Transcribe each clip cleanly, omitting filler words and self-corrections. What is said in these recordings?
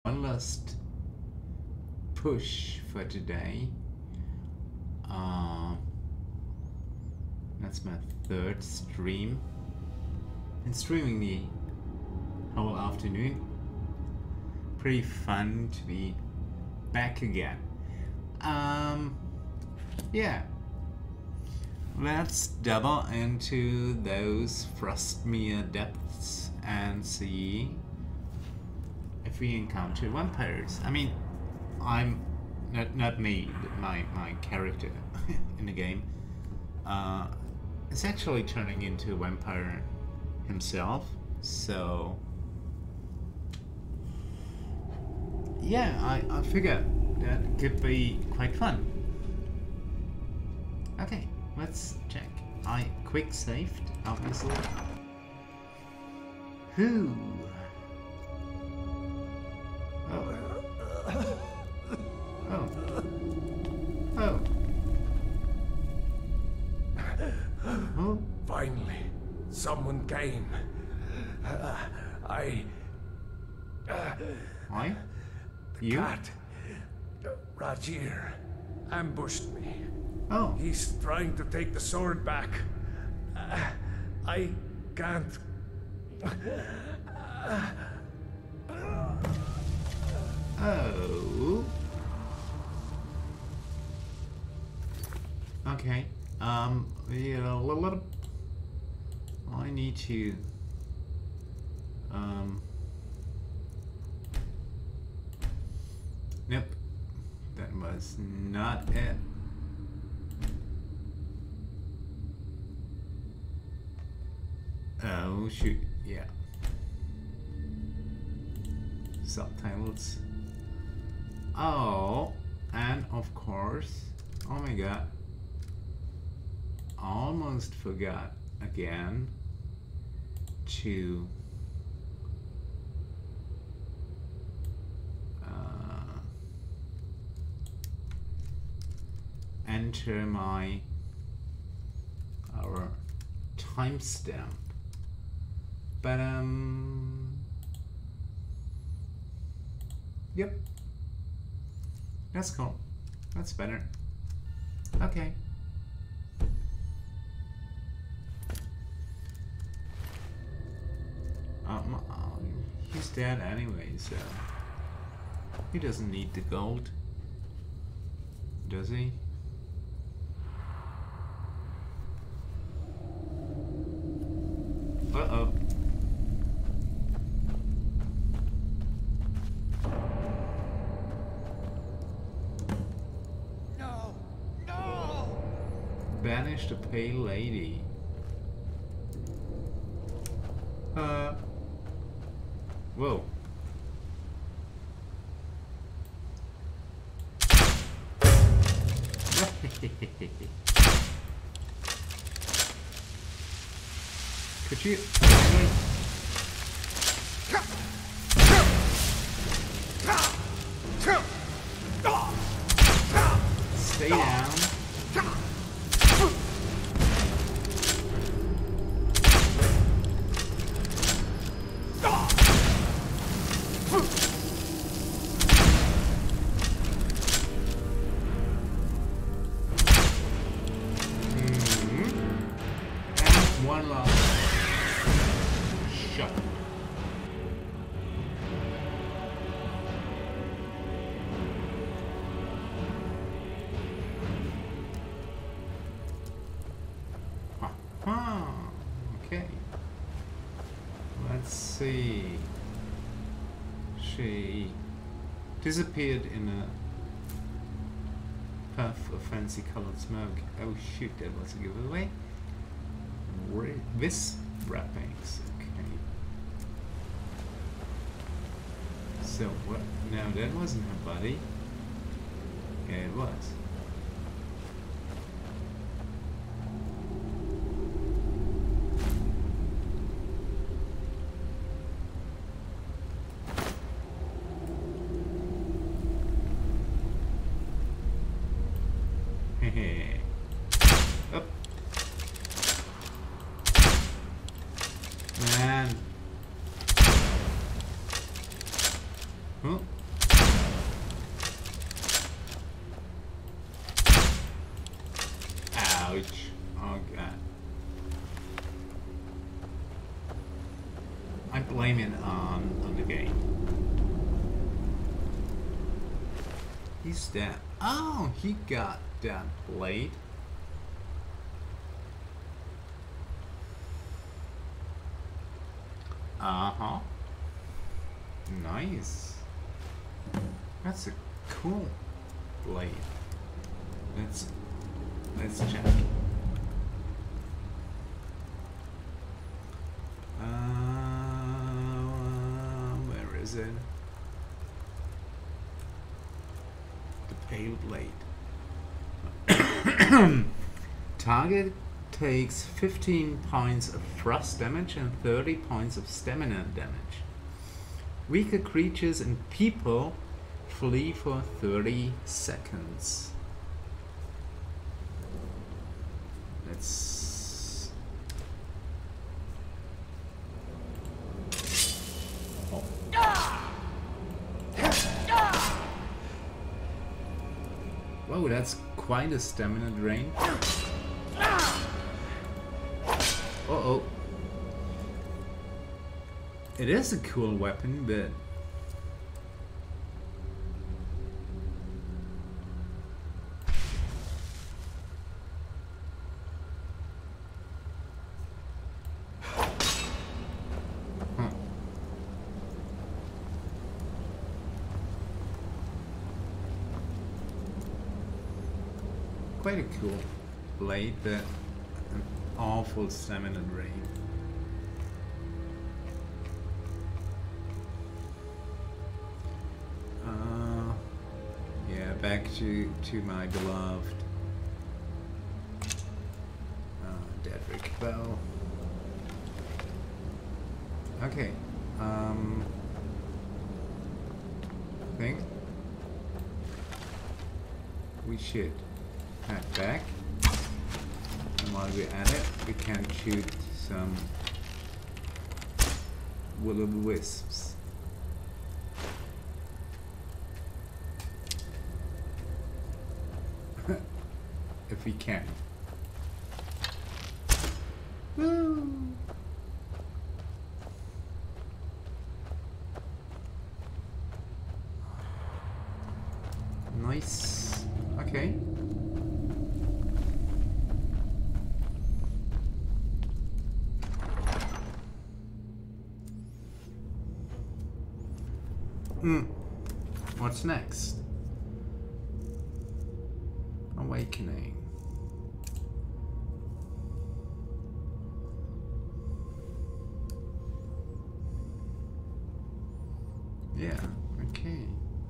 one last push for today. That's my third stream. Been streaming the whole afternoon. Pretty fun to be back again. Yeah. Let's double into those Frostmere depths and see if we encounter vampires. I mean, I'm not me, but my character in the game is actually turning into a vampire himself. So yeah, I figured that could be quite fun. Okay, let's check. I quick saved, obviously. Who? Oh. Oh. Oh. Oh. Finally, someone came. Why? The You? cat, Rajir, ambushed me. Oh. He's trying to take the sword back. I can't. Oh. Okay. Yeah, I need to. Nope. That was not it. Oh shoot, yeah. Subtitles. Oh, and of course, oh my god. Almost forgot again to enter our timestamp. But yep, that's cool. That's better. Okay. He's dead anyway, so he doesn't need the gold, does he? Uh-oh. No! No! Banish the pale lady. Whoa. Could you stay down? One last shot. Okay. Let's see. She disappeared in a puff of fancy colored smoke. Oh shoot, that was a giveaway. This wrappings, okay. So what? No, that wasn't her body. Yeah, it was. Hehe. Up. Man. Huh? blame it on the game. He's dead. Oh, he got that blade. Uh-huh. Nice. That's a cool blade. Let's check. Where is it? The pale blade. Target takes 15 points of thrust damage and 30 points of stamina damage. Weaker creatures and people flee for 30 seconds. Let's... Oh. Whoa, that's quite a stamina drain. Uh-oh. It is a cool weapon, but... Quite a cool blade, but an awful stamina drain. Yeah, back to my beloved Dedrick bow. Okay, I think we should head back, and while we're at it, we can shoot some will-o'-the-wisps. If we can. Woo! Nice. Okay. What's next? Awakening. Yeah, okay.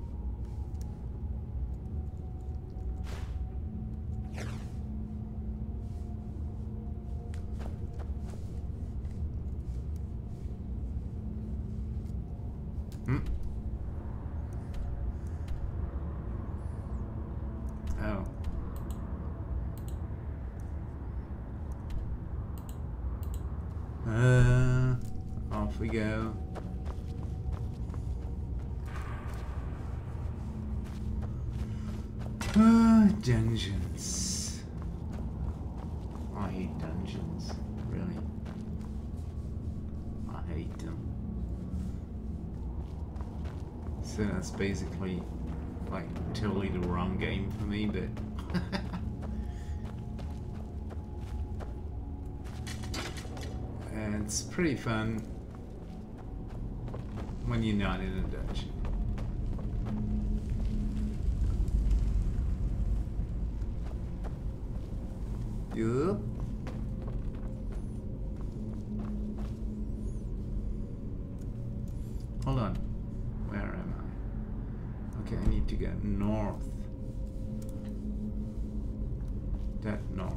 Oh. Off we go. Dungeons. I hate dungeons. Really. I hate them. So that's basically like totally the wrong game for me, but it's pretty fun when you're not in a dungeon. Yup. Hold on. Where am I? Okay, I need to get north. That north.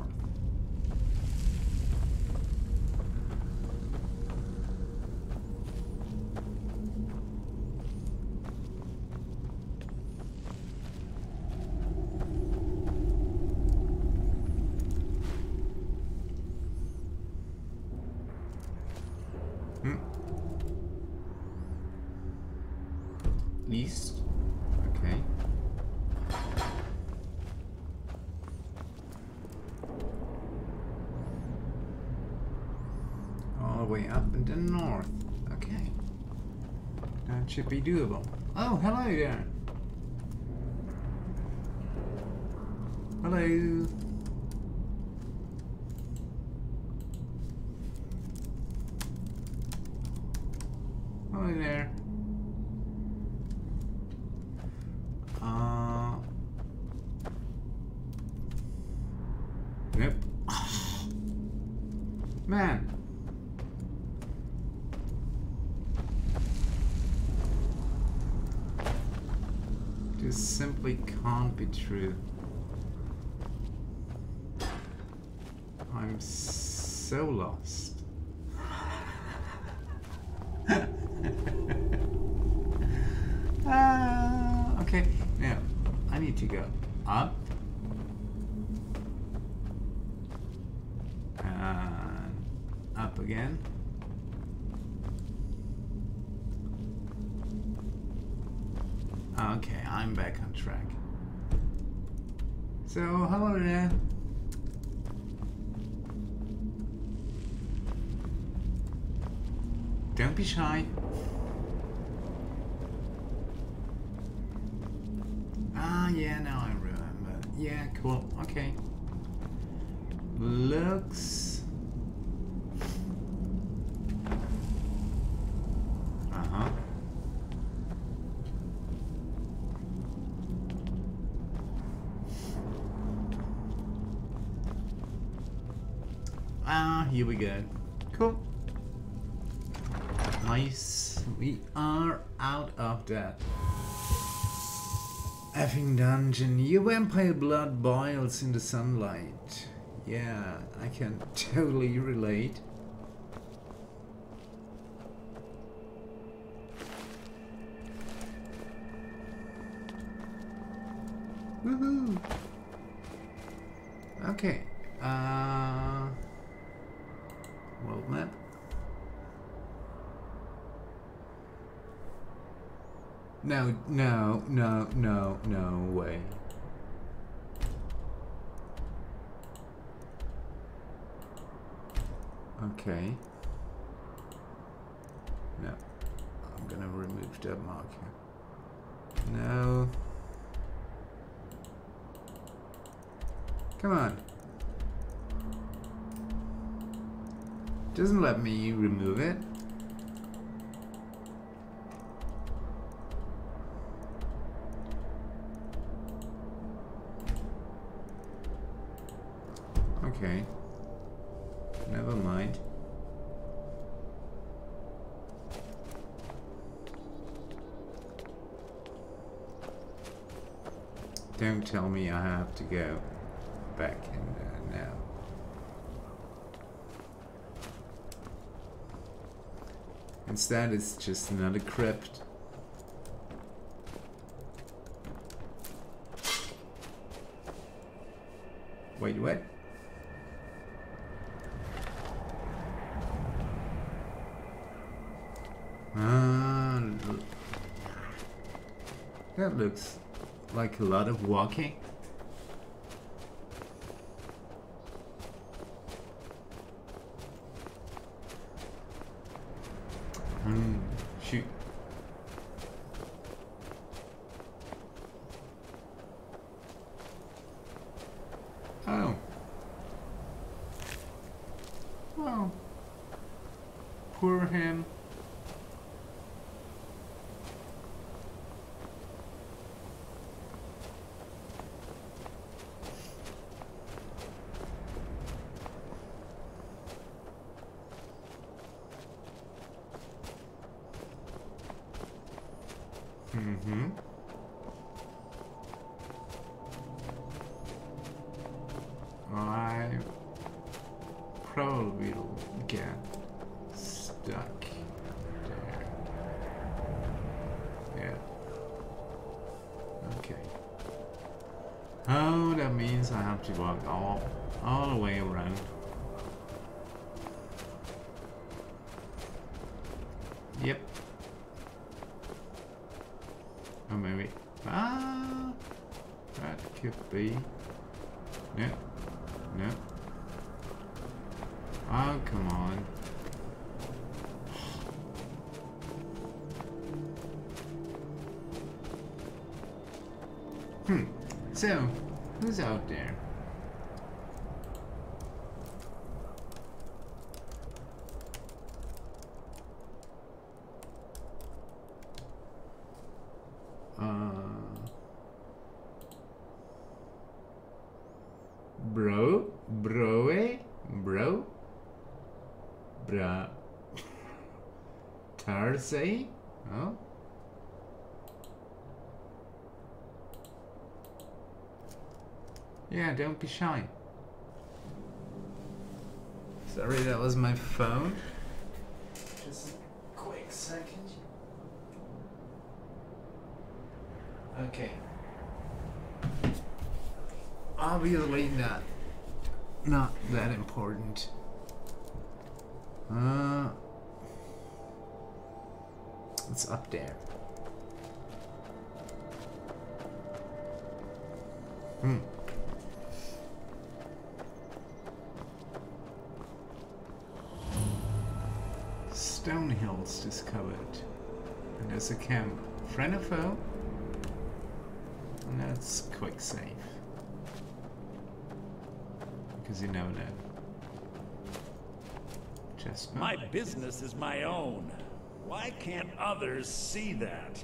East. Okay. All the way up in the north. Okay. That should be doable. Oh, hello there. Hello. Hello there. Nope. Man. This simply can't be true. I'm so lost. Okay, now I need to go up and up again. Okay, I'm back on track. So, hello there. Don't be shy. Ah, yeah, now I remember. Yeah, cool. Okay. Looks... Uh-huh. Ah, here we go. Cool. Nice. We are out of that effing dungeon. Your vampire blood boils in the sunlight. Yeah, I can totally relate. Woohoo! Okay. World map. No, no, no, no, no way. Okay. No. I'm gonna remove that marker. No. Come on. Doesn't let me remove it. Okay. Never mind. Don't tell me I have to go back in there now. Instead, it's just another crypt. Wait, what? That looks like a lot of walking. Shoot. Oh. Oh. Poor him. Mm-hmm. I probably will get stuck there. Yeah. Okay. Oh, that means I have to walk all the way around. Yep. Or maybe... Ah! That could be... No. No. Oh, come on. So, who's out there? Bro? Bra? Tarsay? Oh? Yeah, don't be shy. Sorry, that was my phone. Just a quick second. Okay. Obviously not that important. It's up there. Stone hills discovered. And there's a camp. Friend or foe? And that's quick save. Because you never know. Just my business is my own. Why can't others see that?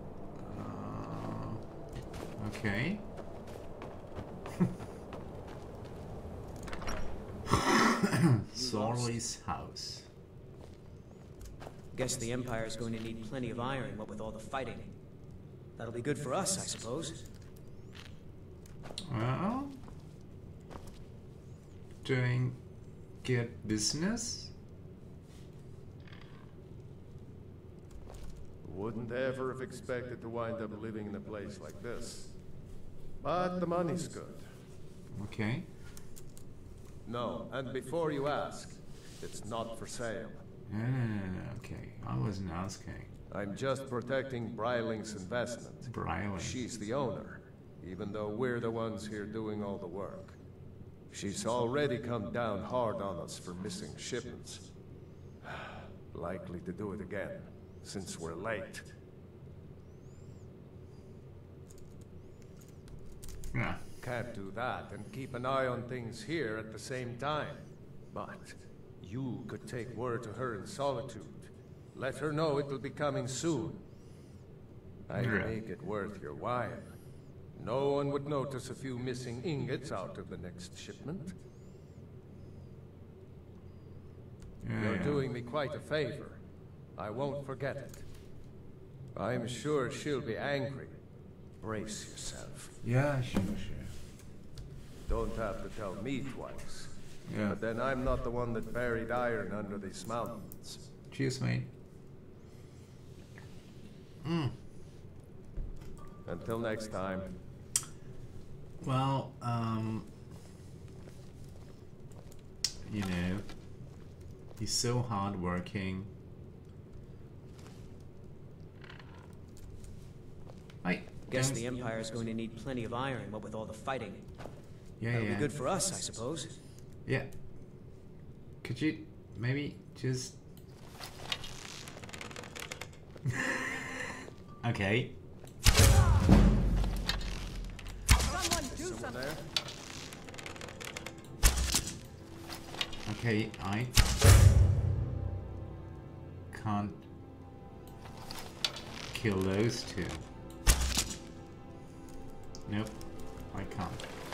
Okay. Sorley's house. Guess the Empire's going to need plenty of iron, what with all the fighting. That'll be good for us, I suppose. Well, doing good business. Wouldn't ever have expected to wind up living in a place like this. But the money's good. Okay. No, and before you ask, it's not for sale. No, okay. I wasn't asking. I'm just protecting Bryling's investment. Bryling. She's the owner, even though we're the ones here doing all the work. She's already come down hard on us for missing shipments. Likely to do it again, since we're late. Yeah. Can't do that and keep an eye on things here at the same time. But you could take word to her in solitude. Let her know it will be coming soon. I'd make it worth your while. No one would notice a few missing ingots out of the next shipment. You're doing me quite a favor. I won't forget it. I'm sure she'll be angry. Brace yourself. Yeah, sure. Don't have to tell me twice. Yeah. But then I'm not the one that buried iron under these mountains. Cheers, mate. Until next time. Well, you know, he's so hardworking. Guess the Empire's going to need plenty of iron, what with all the fighting. Yeah, That'll be good for us, I suppose. Yeah. Could you maybe just... Okay. Someone do something. There? Okay, I can't kill those two. Nope, I can't.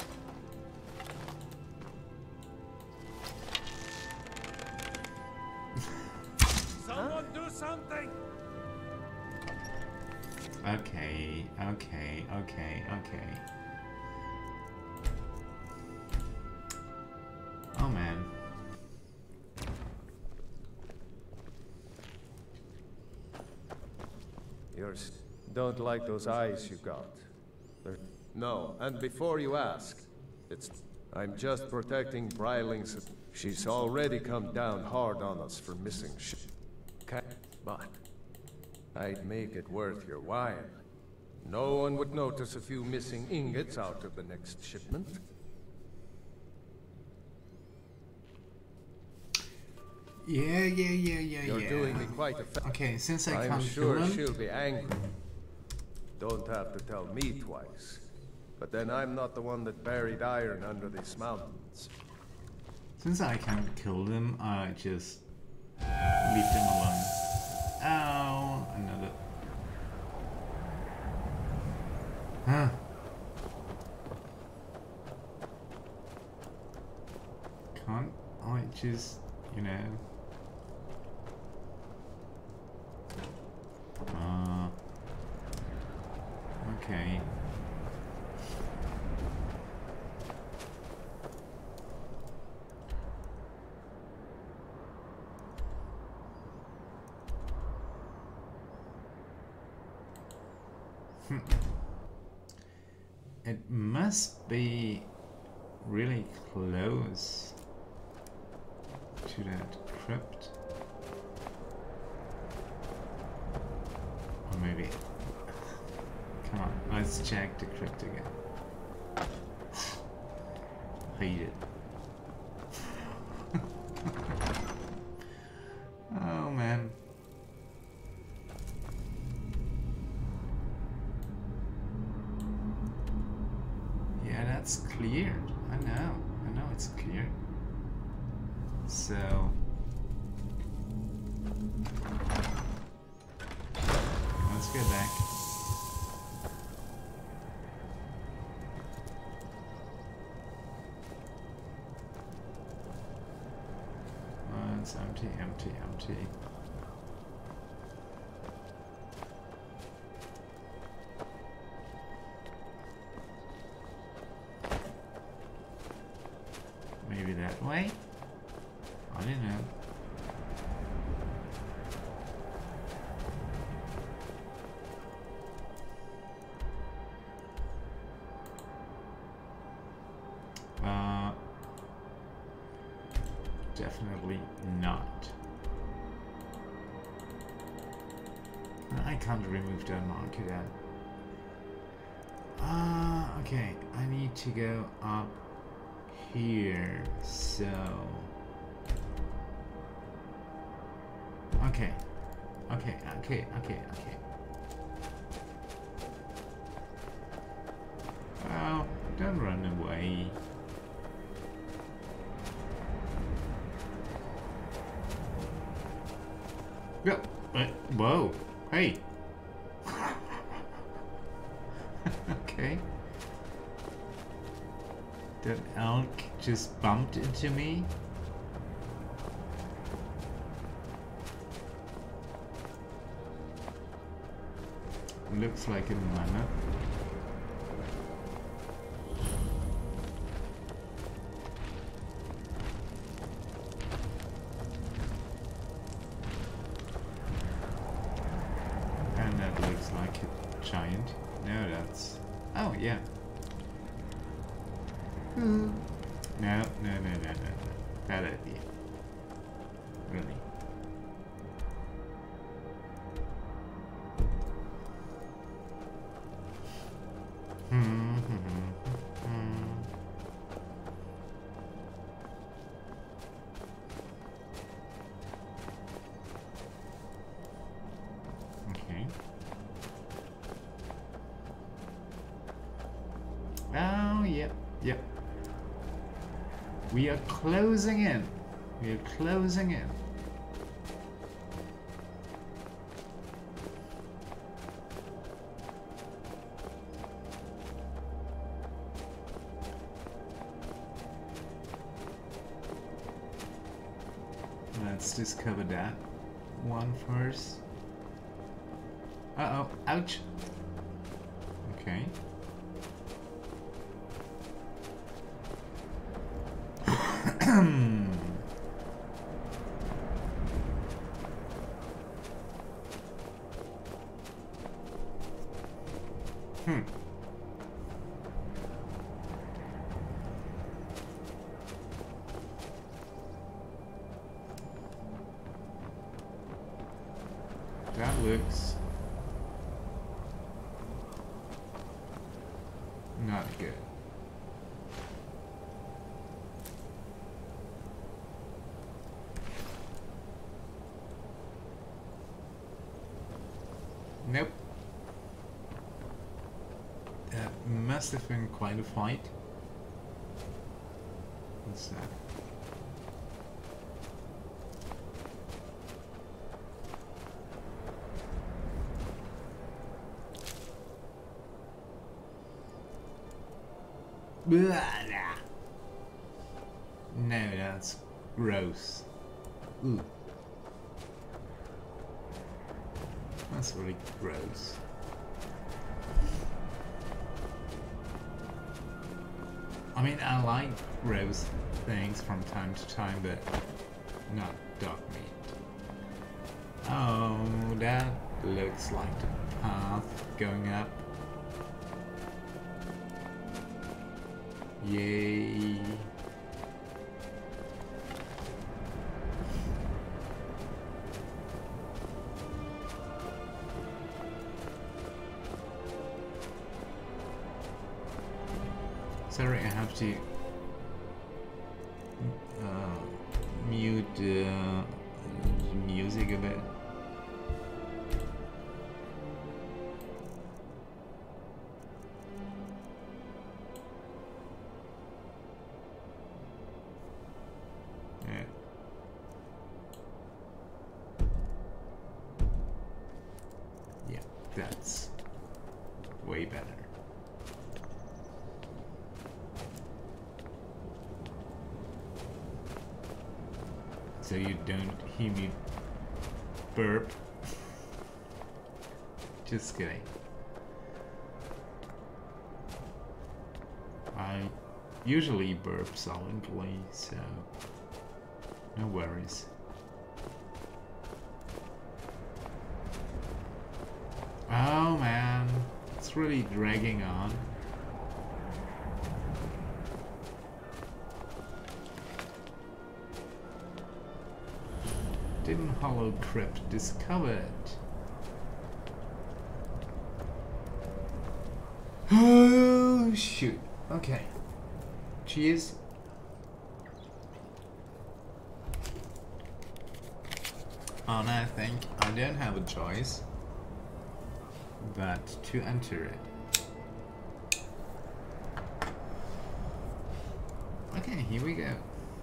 Someone do something! Okay. Oh man. Yours. Don't like those eyes you got. No, and before you ask, I'm just protecting Bryling's... She's already come down hard on us for missing shit. But I'd make it worth your while. No one would notice a few missing ingots out of the next shipment. Yeah. You're doing me quite a favor. Okay, since I I'm can't sure kill him... she'll be angry. Don't have to tell me twice. But then I'm not the one that buried iron under these mountains. Since I can't kill them, I just leave them alone. Ow, another. Huh. Can't I just, you know... Okay. It must be really close to that crypt. Or maybe... Come on, let's check the crypt again. Hate it. Oh man. Yeah, that's cleared. I know it's cleared. So let's go back. It's empty, empty, empty. Maybe that way? I don't know. Definitely not. I can't remove that marker then. Okay, I need to go up here, so... Okay. Oh, don't run away. Yeah. Whoa. Hey. Okay. That elk just bumped into me. Looks like a mammoth. Like a giant. No, that's... Oh, yeah. No. Bad idea. Really. Okay. Oh, yep. We are closing in. Let's discover that one first. Uh-oh, ouch. Okay. That looks not good. Nope. That must have been quite a fight. What's that? Blah. No, that's gross. Ooh. That's really gross. I mean, I like gross things from time to time, but not dog meat. Oh, that looks like the path going up. Yay. Sorry, I have to mute the music a bit. Yeah. Yeah, that's way better. So you don't hear me burp. Just kidding. I usually burp silently, so no worries. Oh man, it's really dragging on. Hidden Hollow Crypt discovered. Oh shoot. Okay. Cheers. And I think I don't have a choice but to enter it. Okay, here we go.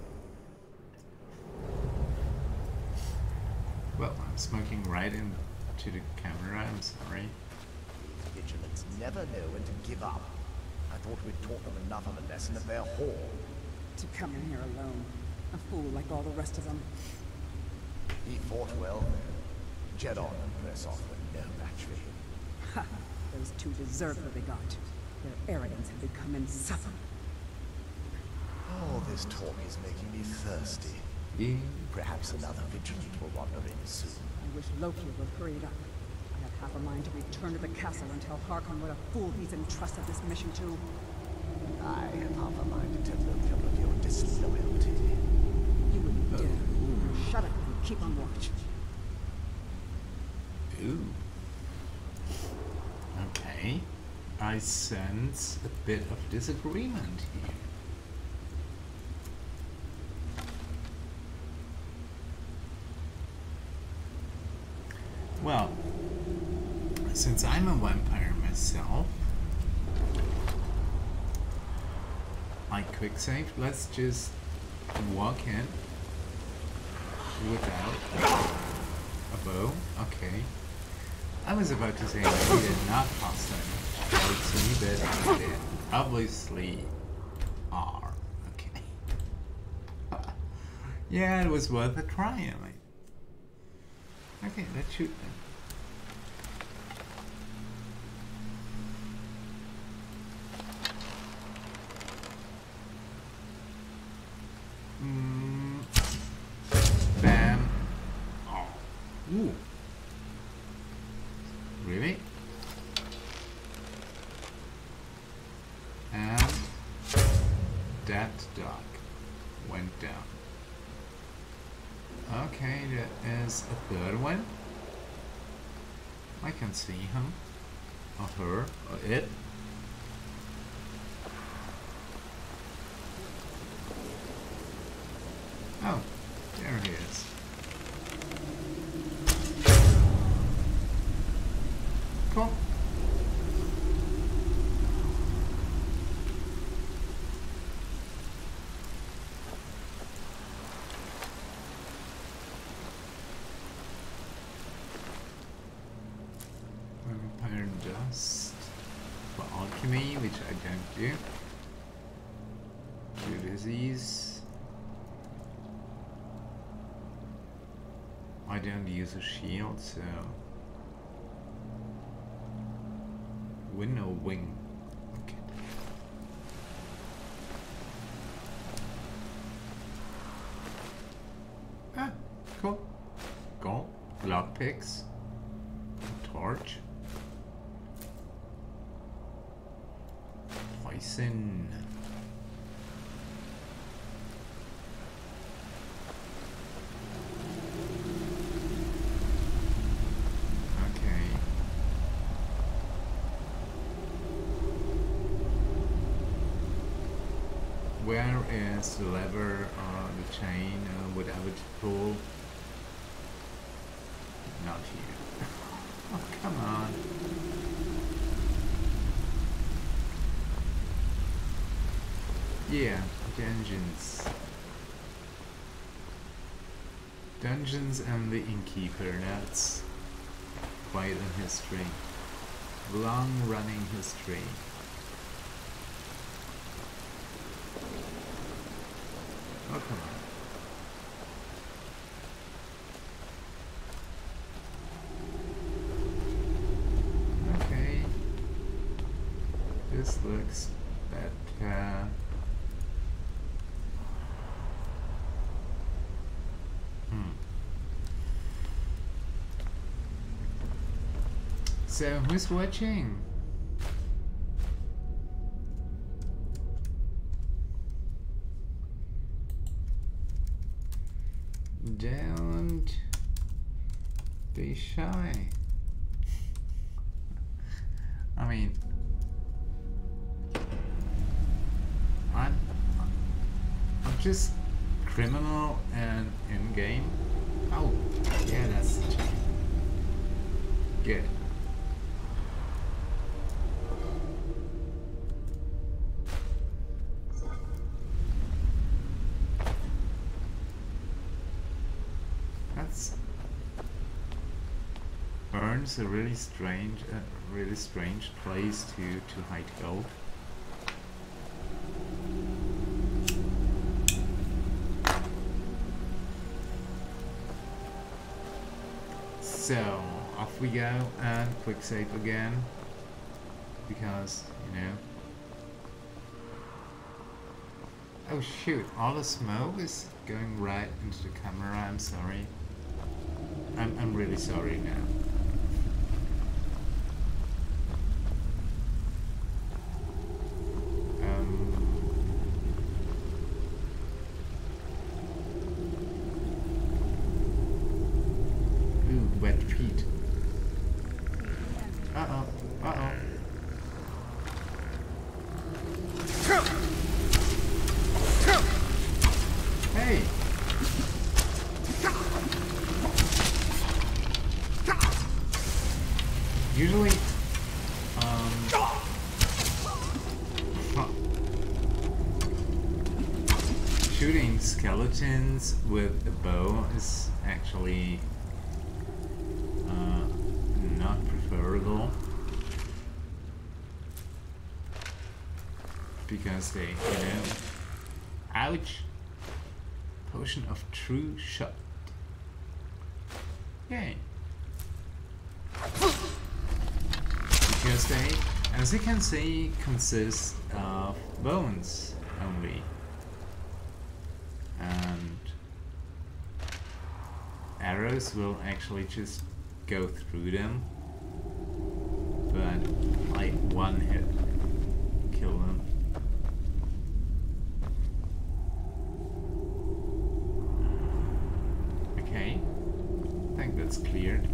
Well, I'm smoking right into the camera, I'm sorry. Vigilants never know when to give up. I thought we'd taught them enough of a lesson of their haul. To come in here alone. A fool like all the rest of them. He fought well then. Jet on and press off with no match for him. Ha! Those two deserve what they got. Their arrogance had become insufferable. All this talk is making me thirsty. Yeah. Perhaps another vigilant will wander in soon. I wish Loki would hurry it up. I have half a mind to return to the castle and tell Harkon what a fool he's entrusted this mission to. I have half a mind to tell Loki of your disloyalty. You wouldn't dare. Shut up and keep on watch. Ooh. Okay. I sense a bit of disagreement here. Well, since I'm a vampire myself, I quick save. Let's just walk in without a bow. Okay. I was about to say that we did not cost any health, but we did. Obviously are. Okay. Yeah, it was worth a try, I mean. Okay, let's shoot them. Bam. Oh. Ooh. Really? And that dog went down. Okay, there is a third one. I can see him, or her, or it. Oh, there he is. Cool. alchemy, which I don't do. Cure disease. I don't use a shield, so win or wing. Okay. Ah, cool. Gold, lockpicks, torch, poison. Where is the lever or the chain or whatever to pull? Not here. Oh, come on. Yeah, dungeons. Dungeons and the Innkeeper, that's quite a history. Long running history. Oh, come on. Okay. This looks better. So, who's watching? Don't be shy. I mean, I'm just criminal and in game. Oh, yeah, that's the chain. Good. Burn's a really strange place to hide gold. So off we go and quick save again, because you know. Oh shoot! All the smoke is going right into the camera. I'm sorry. I'm really sorry now. Wet feet. Uh-oh. Uh-oh. Hey! Usually, shooting skeletons with a bow is actually not preferable, because they, you know, ouch, potion of true shot. Yay. Because they, as you can see, consist of bones only, and arrows will actually just go through them, but like one hit kill them. Okay, I think that's cleared.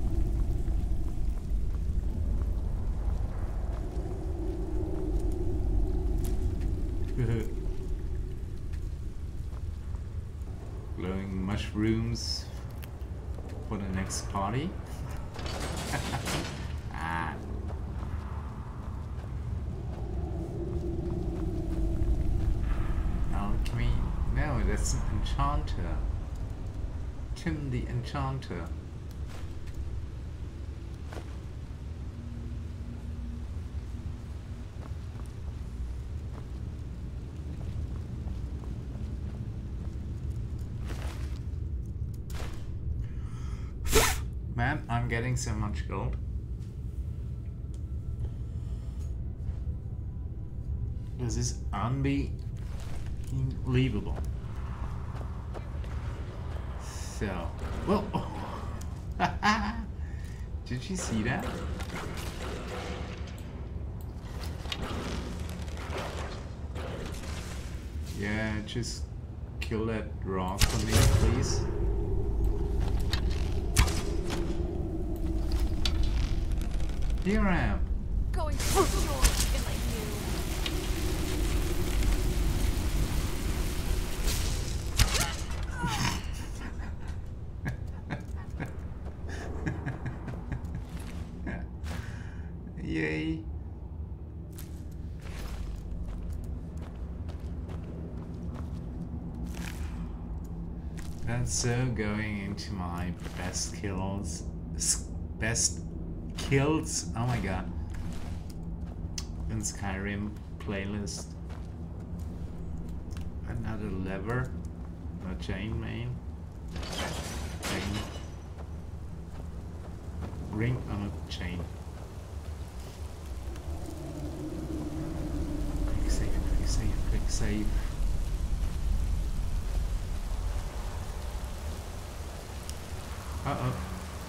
Glowing mushrooms for the next party. Ah. Alchemy? No, that's an enchanter. Tim the Enchanter. getting so much gold. This is unbelievable. So, whoa! Did you see that? Yeah, just kill that rock for me, please. Here I am. Going to the store and like you. Yay. That's so going into my best kills. Oh my god. In Skyrim playlist. Another lever. A chain main. Chain. Ring on a chain. Quick save, quick save, quick save. Uh-oh.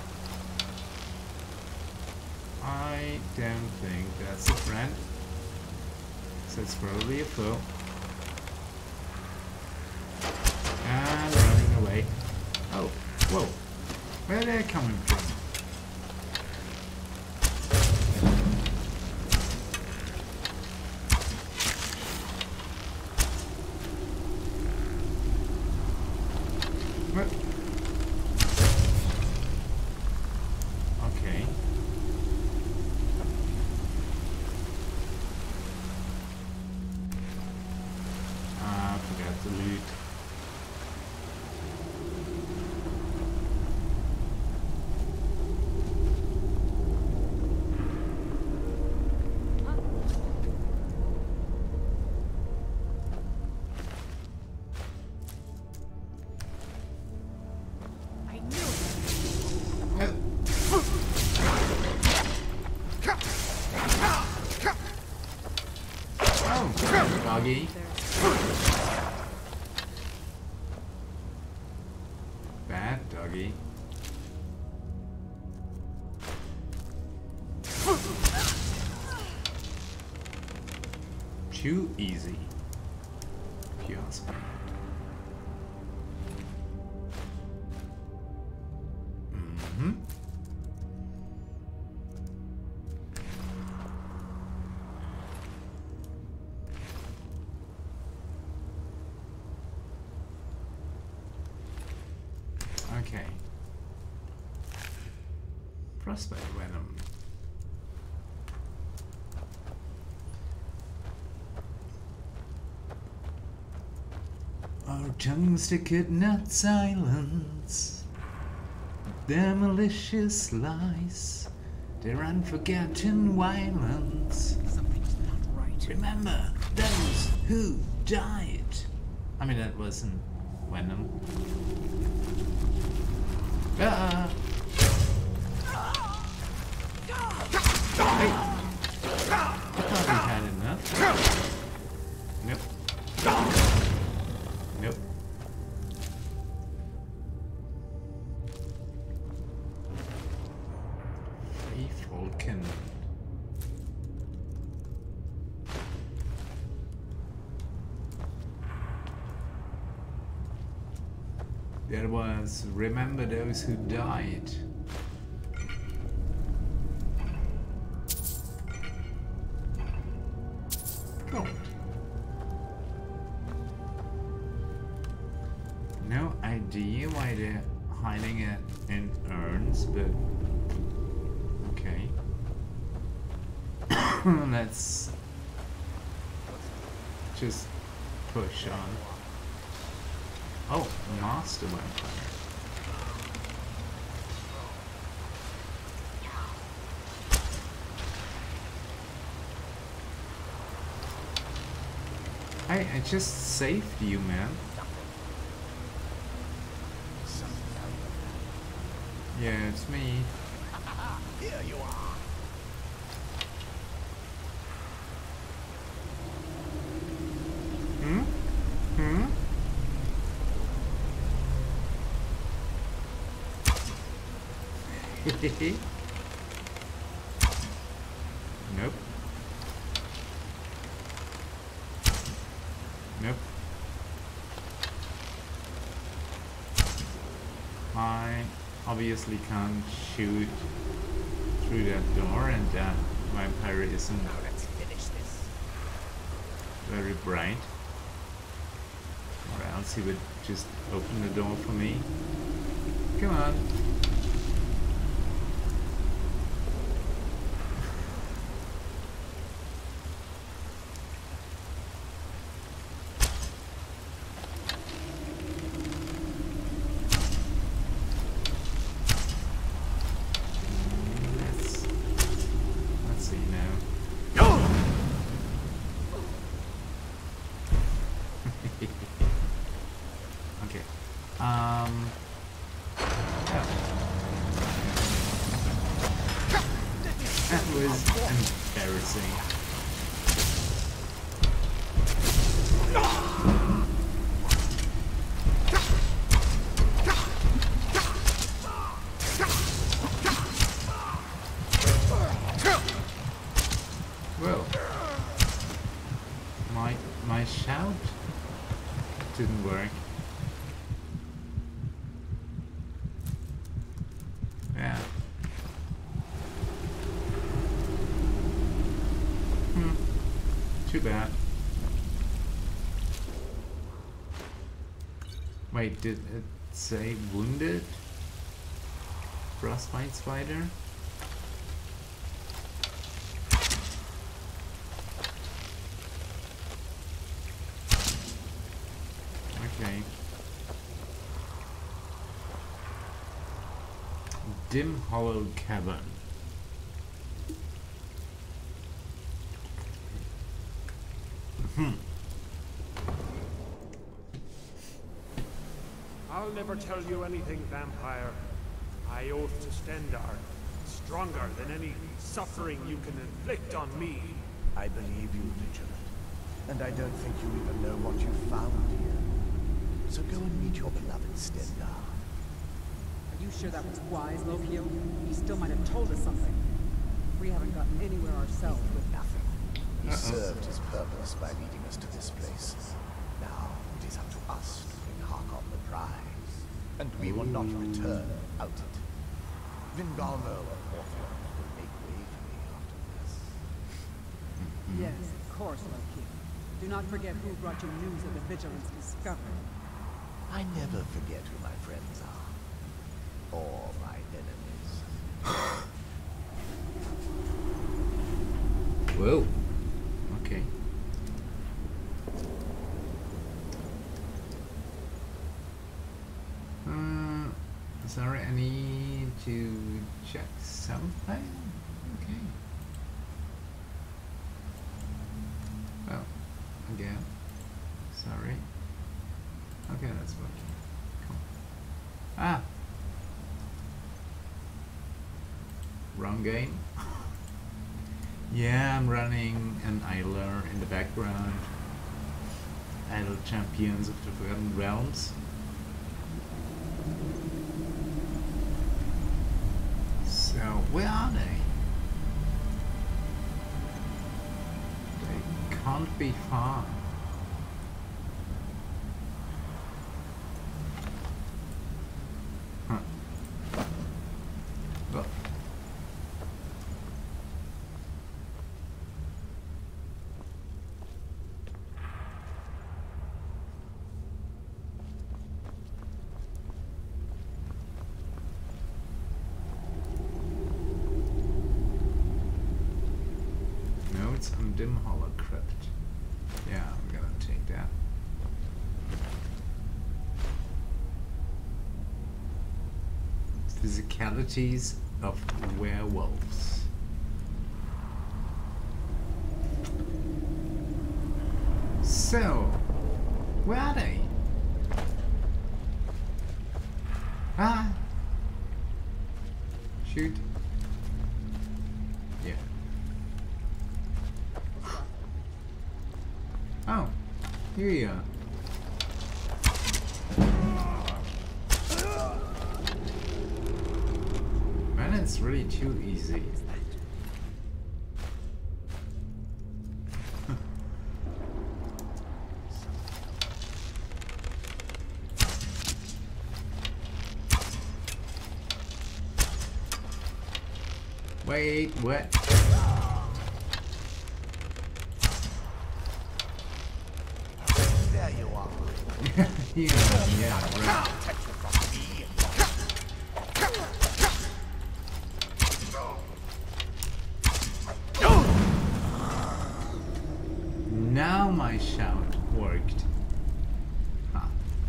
I don't think that's a friend. So it's probably a foe. And running away. Oh, whoa. Where are they coming from? What? Okay. I forgot to loot. Doggy. Bad doggy. Too easy, if you ask me. Okay. Frostbite venom. Our tongues they could not silence their malicious lies, their unforgotten violence. Something's not right. Remember those who died. I mean, that wasn't venom. Hey. I thought we had enough. Nope. Nope. Faithful Kin. There was remember those who died. Gold. No idea why they're hiding it in urns, but okay. Let's just push on. Oh, Master Vampire. I just saved you, man. Yeah, it's me. Here you are. Nope. Nope. I obviously can't shoot through that door, and that vampire isn't Now let's finish this. very bright. Or else he would just open the door for me. Come on. Let's see now. Okay. Yeah. That was embarrassing. Well, my shout didn't work. Yeah. Too bad. Wait, did it say wounded? Frostbite spider? Okay. Dim hollow cavern. I'll never tell you anything, vampire. I oath to Stendar, stronger than any suffering you can inflict on me. I believe you, Vigilant. And I don't think you even know what you found here. So go and meet your beloved Stendar. Are you sure that was wise, Lokio? He still might have told us something. We haven't gotten anywhere ourselves with Nothing. He served his purpose by leading us to this place. Now it is up to us to bring Harkon the prize. And we will not return without it. Vingalmo of Orpheon will make way for me after this. Yes, of course, Lokio. Do not forget who brought you news of the Vigilance discovery. I never forget who my friends are. Or my enemies. Whoa. Okay. Sorry, I need to check something. Okay. Well, again. Sorry. Okay, that's working. Cool. Ah! Wrong game. Yeah, I'm running an Idler in the background. Idle Champions of the Forgotten Realms. So, where are they? They can't be far. Huh. Well. On Dim Hollow Crypt. Yeah, I'm gonna take that. Physicalities of werewolves. So, where are they? Ah! Shoot. Oh, here you are. Man, it's really too easy. Wait, what? There you are. Yeah, right. Now my shout worked. Huh.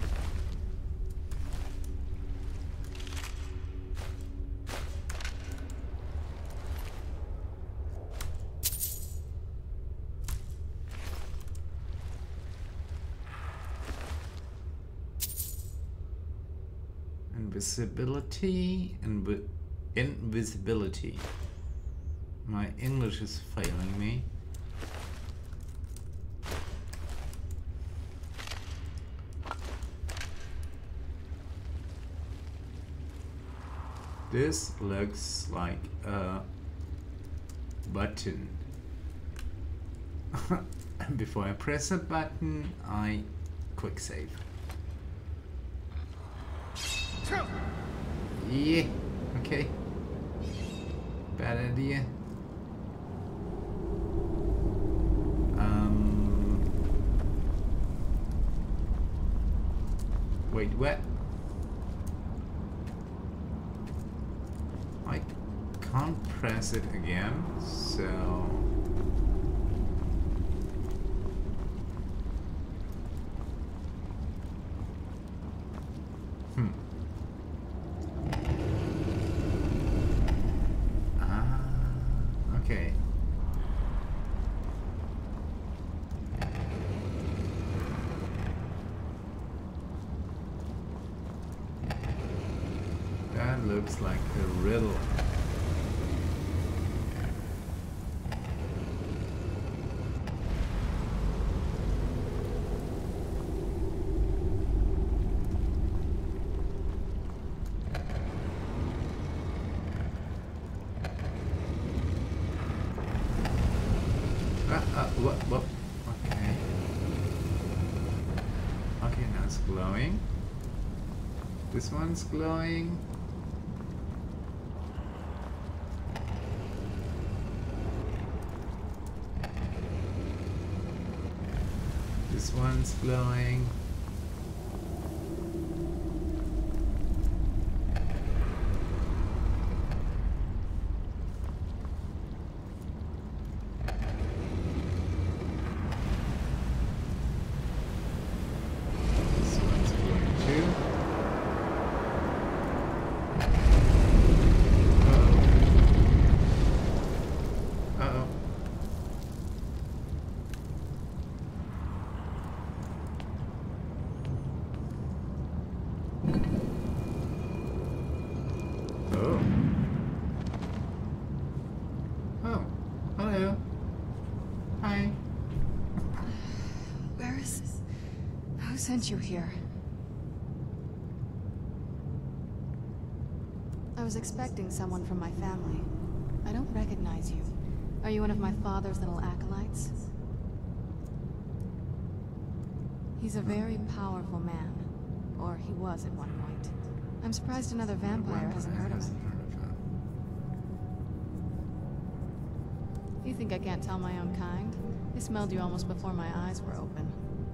Invisibility, invisibility. My English is failing me. This looks like a button. And before I press a button, I quick save. Yeah, okay. Bad idea. Wait, what? I can't press it again, so... Okay. That looks like a riddle. What? Okay. Okay, now it's glowing. This one's glowing. This one's glowing. Sent you here. I was expecting someone from my family. I don't recognize you. Are you one of my father's little acolytes? He's a very powerful man. Or he was at one point. I'm surprised another vampire hasn't heard of him. You think I can't tell my own kind? I smelled you almost before my eyes were open.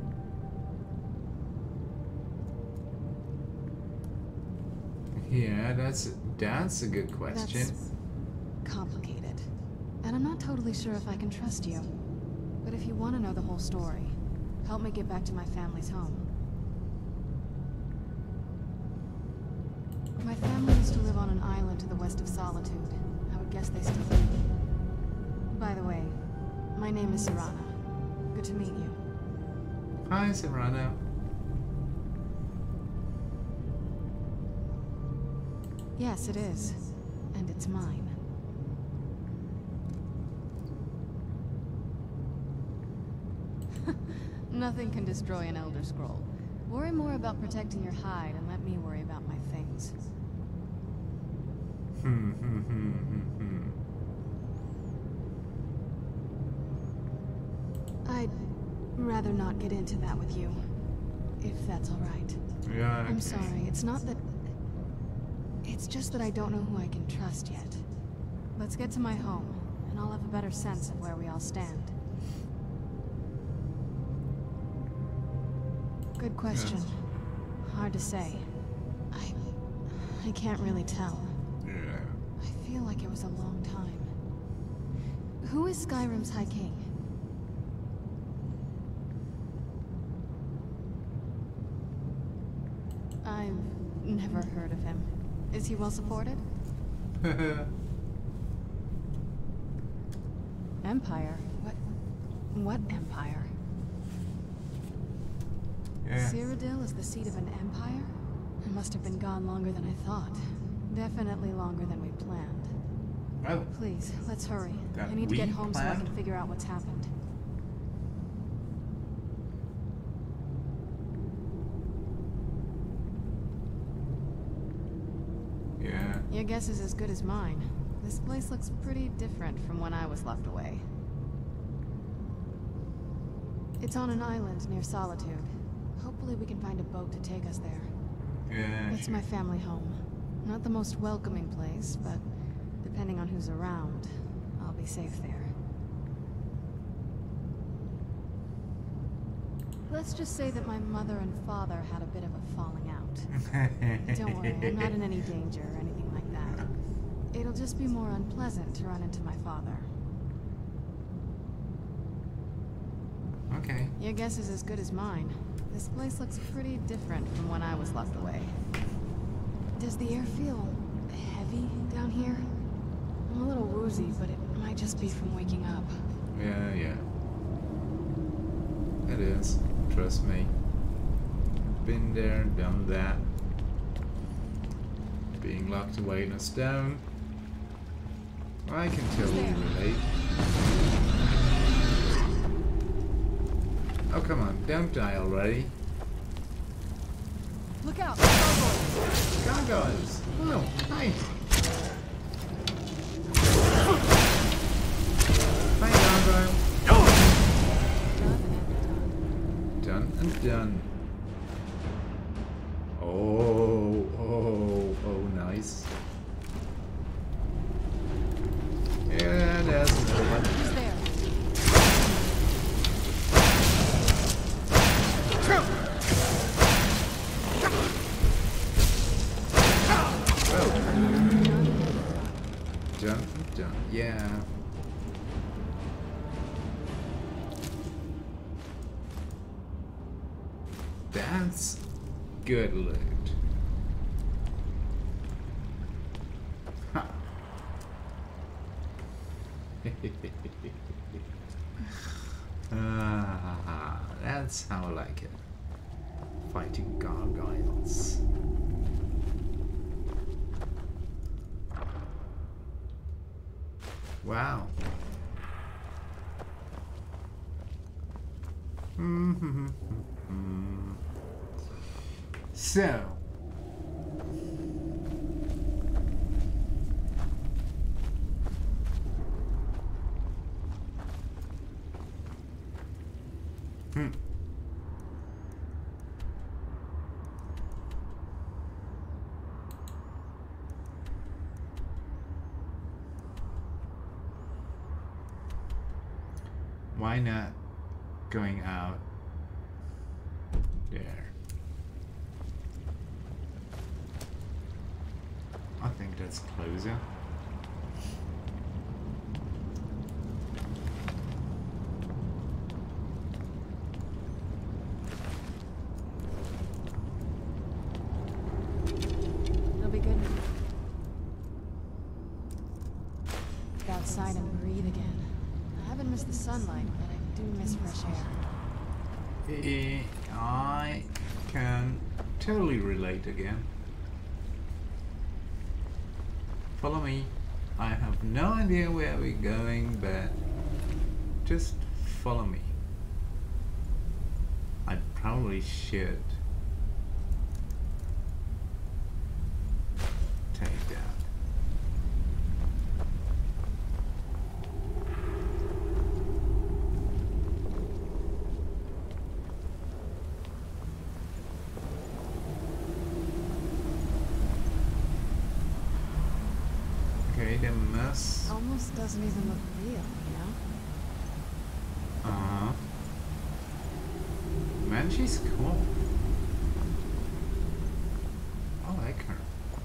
Yeah, that's a good question. That's complicated. And I'm not totally sure if I can trust you. But if you want to know the whole story, help me get back to my family's home. My family used to live on an island to the west of Solitude. I would guess they still do. By the way, my name is Serana. Good to meet you. Hi, Serana. Yes, it is. And it's mine. Nothing can destroy an Elder Scroll. Worry more about protecting your hide and let me worry about my things. I'd rather not get into that with you, if that's all right. Yeah. I'm okay. sorry, it's not that... It's just that I don't know who I can trust yet. Let's get to my home, and I'll have a better sense of where we all stand. Good question. Yes. Hard to say. I can't really tell. Yeah. I feel like it was a long time. Who is Skyrim's High King? I've never heard of him. Is he well supported? Empire? What empire? Yeah. Cyrodiil is the seat of an empire? It must have been gone longer than I thought. Definitely longer than we planned. Well, Please, let's hurry. That I need to get we home so I planned? can figure out what's happened. yeah. Your guess is as good as mine. This place looks pretty different from when I was locked away. It's on an island near Solitude. Hopefully we can find a boat to take us there. Yeah. It's sure. my family home. Not the most welcoming place, but depending on who's around, I'll be safe there. Let's just say that my mother and father had a bit of a falling out. Don't worry, I'm not in any danger or anything like that. It'll just be more unpleasant to run into my father. Okay. Your guess is as good as mine. This place looks pretty different from when I was locked away. Does the air feel heavy down here? I'm a little woozy, but it might just be from waking up. Yeah, yeah. It is. Trust me. Been there, done that. Being locked away in a stone. I can totally relate. Oh, come on. Don't die already. Look out! Gargoyles! Oh, hi! Hi, gargoyle! Done and done. Oh, nice. Yeah, there's another one. Who's there? Done, done. Yeah. That's good loot. Ha. That's how I like it. Fighting gargoyles. Wow. So. Why not going out there? I think that's closer. It'll be good. Get outside and breathe again. I haven't missed the sunlight, but I do miss fresh air. I can totally relate again. Follow me. I have no idea where we're going, but just follow me. probably should take that. Okay, the mess. Almost doesn't even look real, you know? Uh-huh. Man, she's cool. I like her.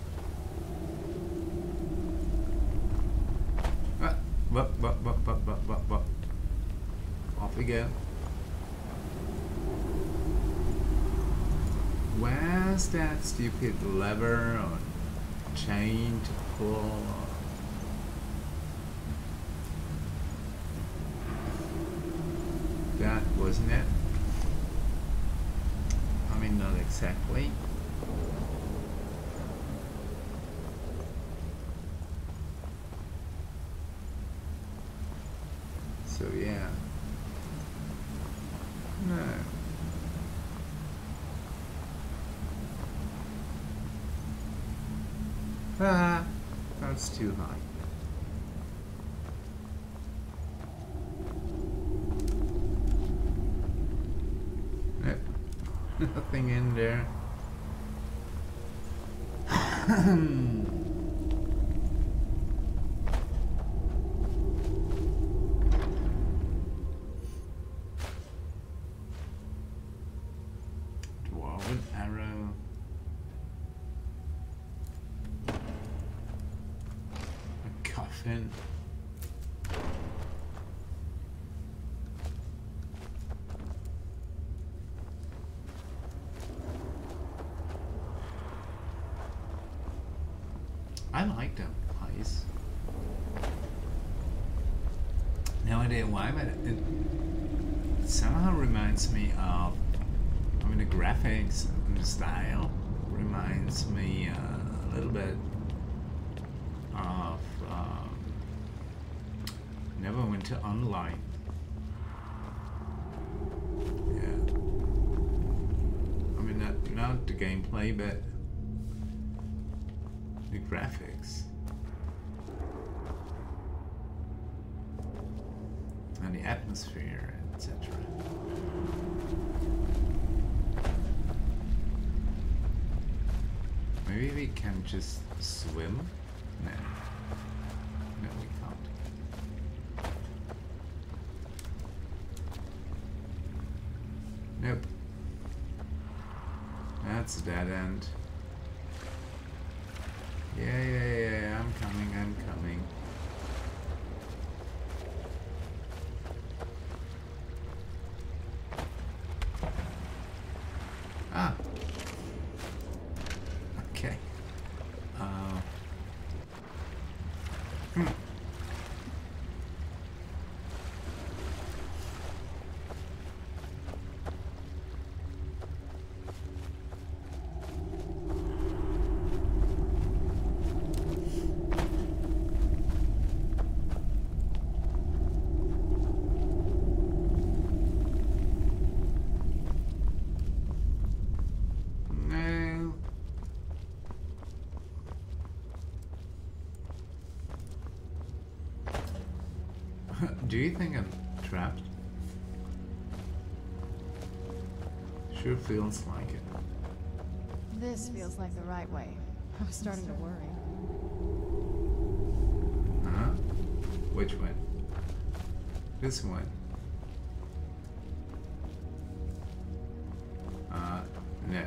What? Off again. Where's that stupid lever or chain to pull? That wasn't it. I mean, not exactly. So yeah. No. Ah, that's too high. Nope. Nothing in there. Dwarven arrow. A coffin. I like that place. No idea why, but it somehow reminds me of, I mean, the graphics and the style reminds me a little bit of Neverwinter Online. Yeah. I mean, not the gameplay, but the graphics and the atmosphere, etc. Maybe we can just swim? No. No, we can't. Nope. That's a dead end. Yeah, I'm coming. Ah. Okay. Do you think I'm trapped? Sure feels like it. This feels like the right way. I was starting to worry. Huh? Which way? This way. No.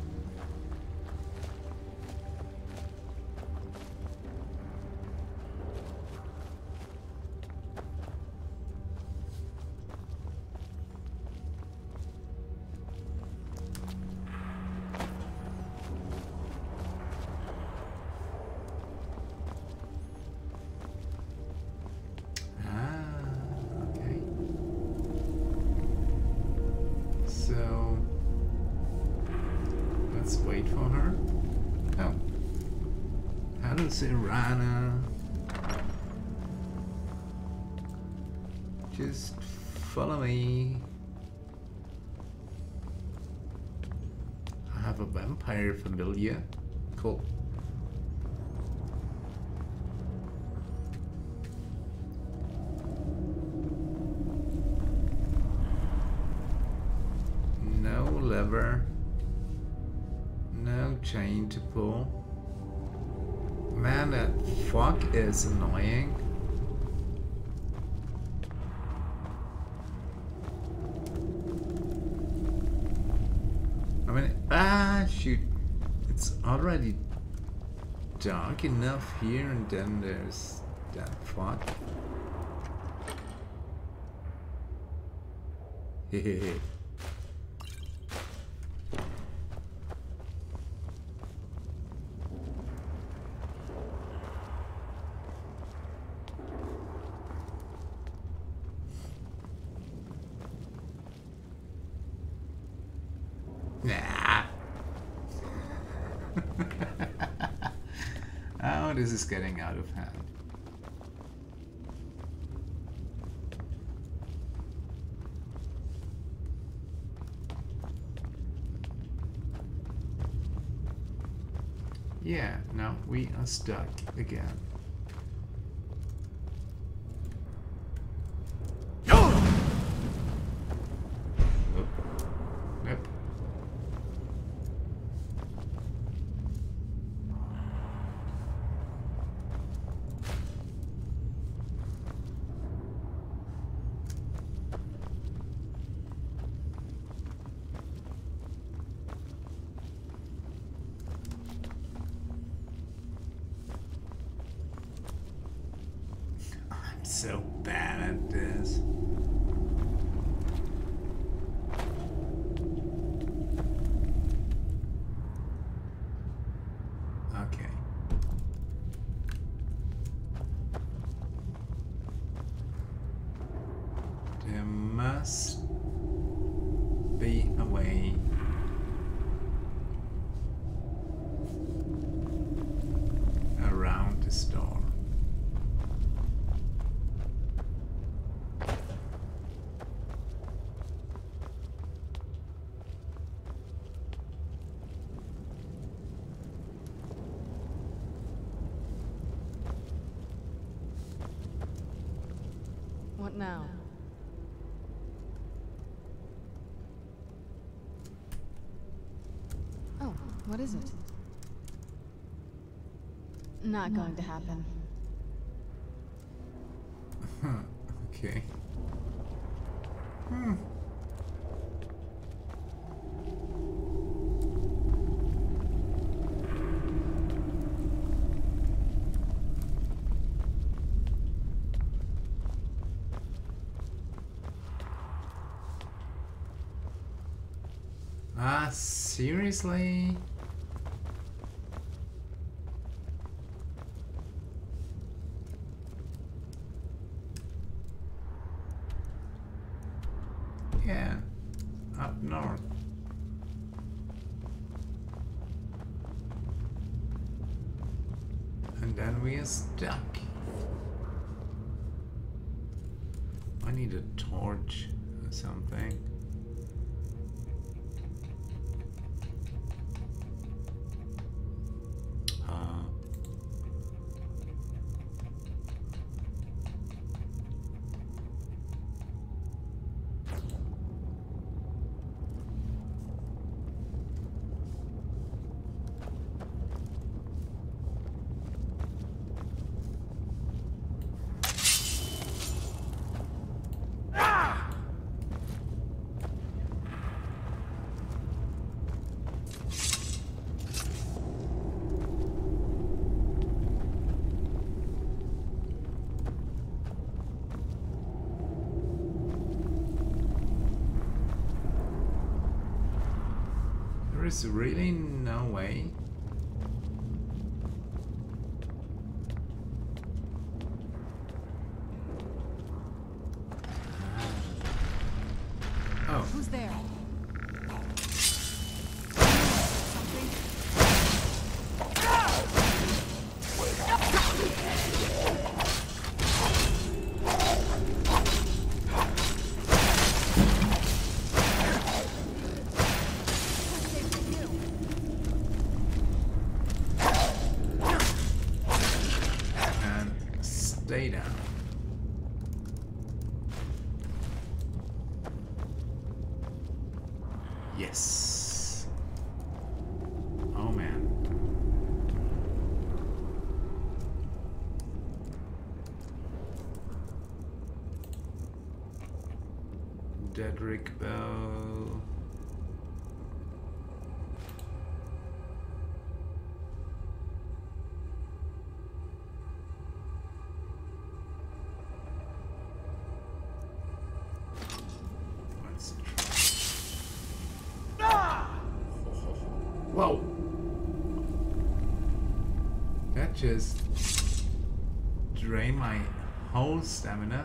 Wait for her. Oh. Hello, Serana. Just follow me. vampire familiar. Cool. No lever. No chain to pull. Man, that fuck is annoying. I mean, shoot. It's already dark enough here, and then there's that fuck. Hehehe. Nah. Oh, this is getting out of hand. Yeah, now we are stuck again. So bad at this. Okay. There must be a way around the store. What now? Oh, what is it? Not going to happen. Okay. Seriously? Yeah, up north. And then we are stuck. I need a torch or something. There's really no way. Oh. Who's there? Yes. Oh man. Dedrick Bow. Whoa! That just drained my whole stamina.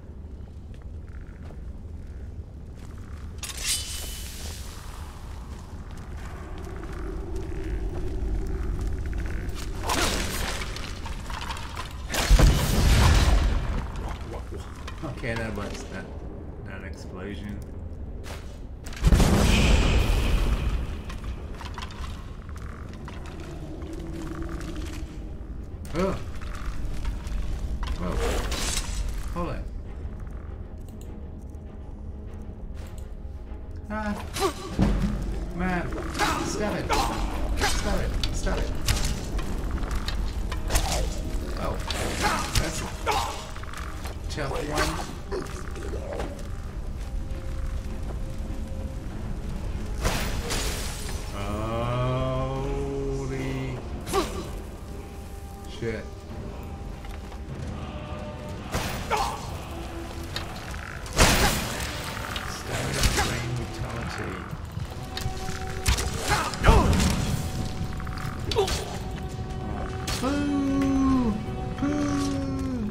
Okay, that was that explosion. Oh. Whoa. Hold it. Ah. Man. Stop it. Stop it. Stop it. Oh. That's a tough one. Holy shit. Stamina drain vitality. Boo! Boo!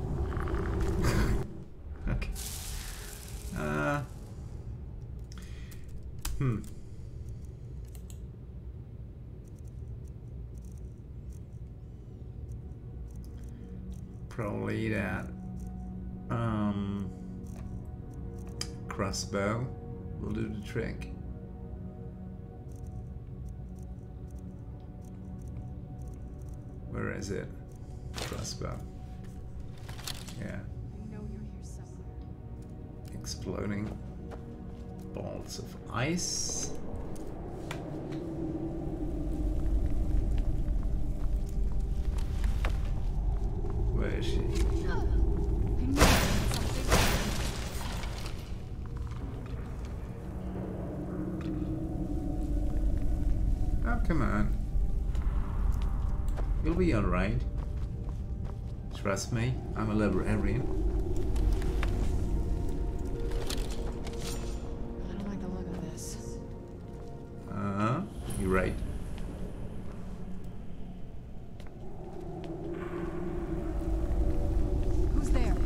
Okay. Probably that crossbow will do the trick. Where is it? Crossbow. Yeah. I know you're here somewhere. Exploding balls of ice. Where is she? Oh, come on. You'll be alright. Trust me, I'm a librarian. I don't like the look of this. You're right. Who's there?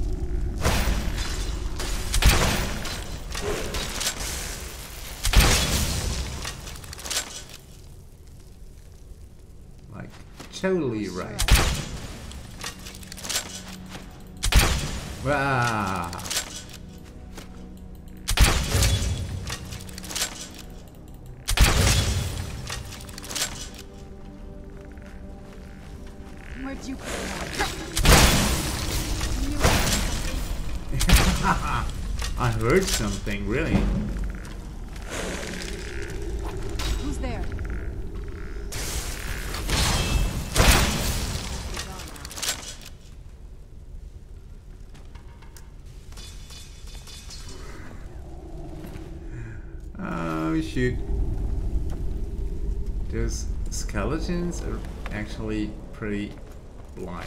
Like, totally right. Wow. Where'd you come I heard something, really. Who's there? Oh shoot. Those skeletons are actually pretty blind.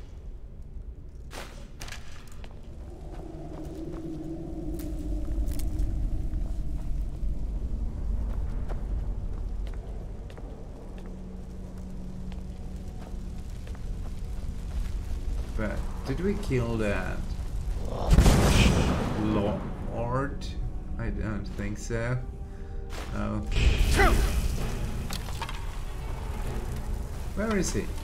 But did we kill that Lord? I don't think so. Oh. Where is he?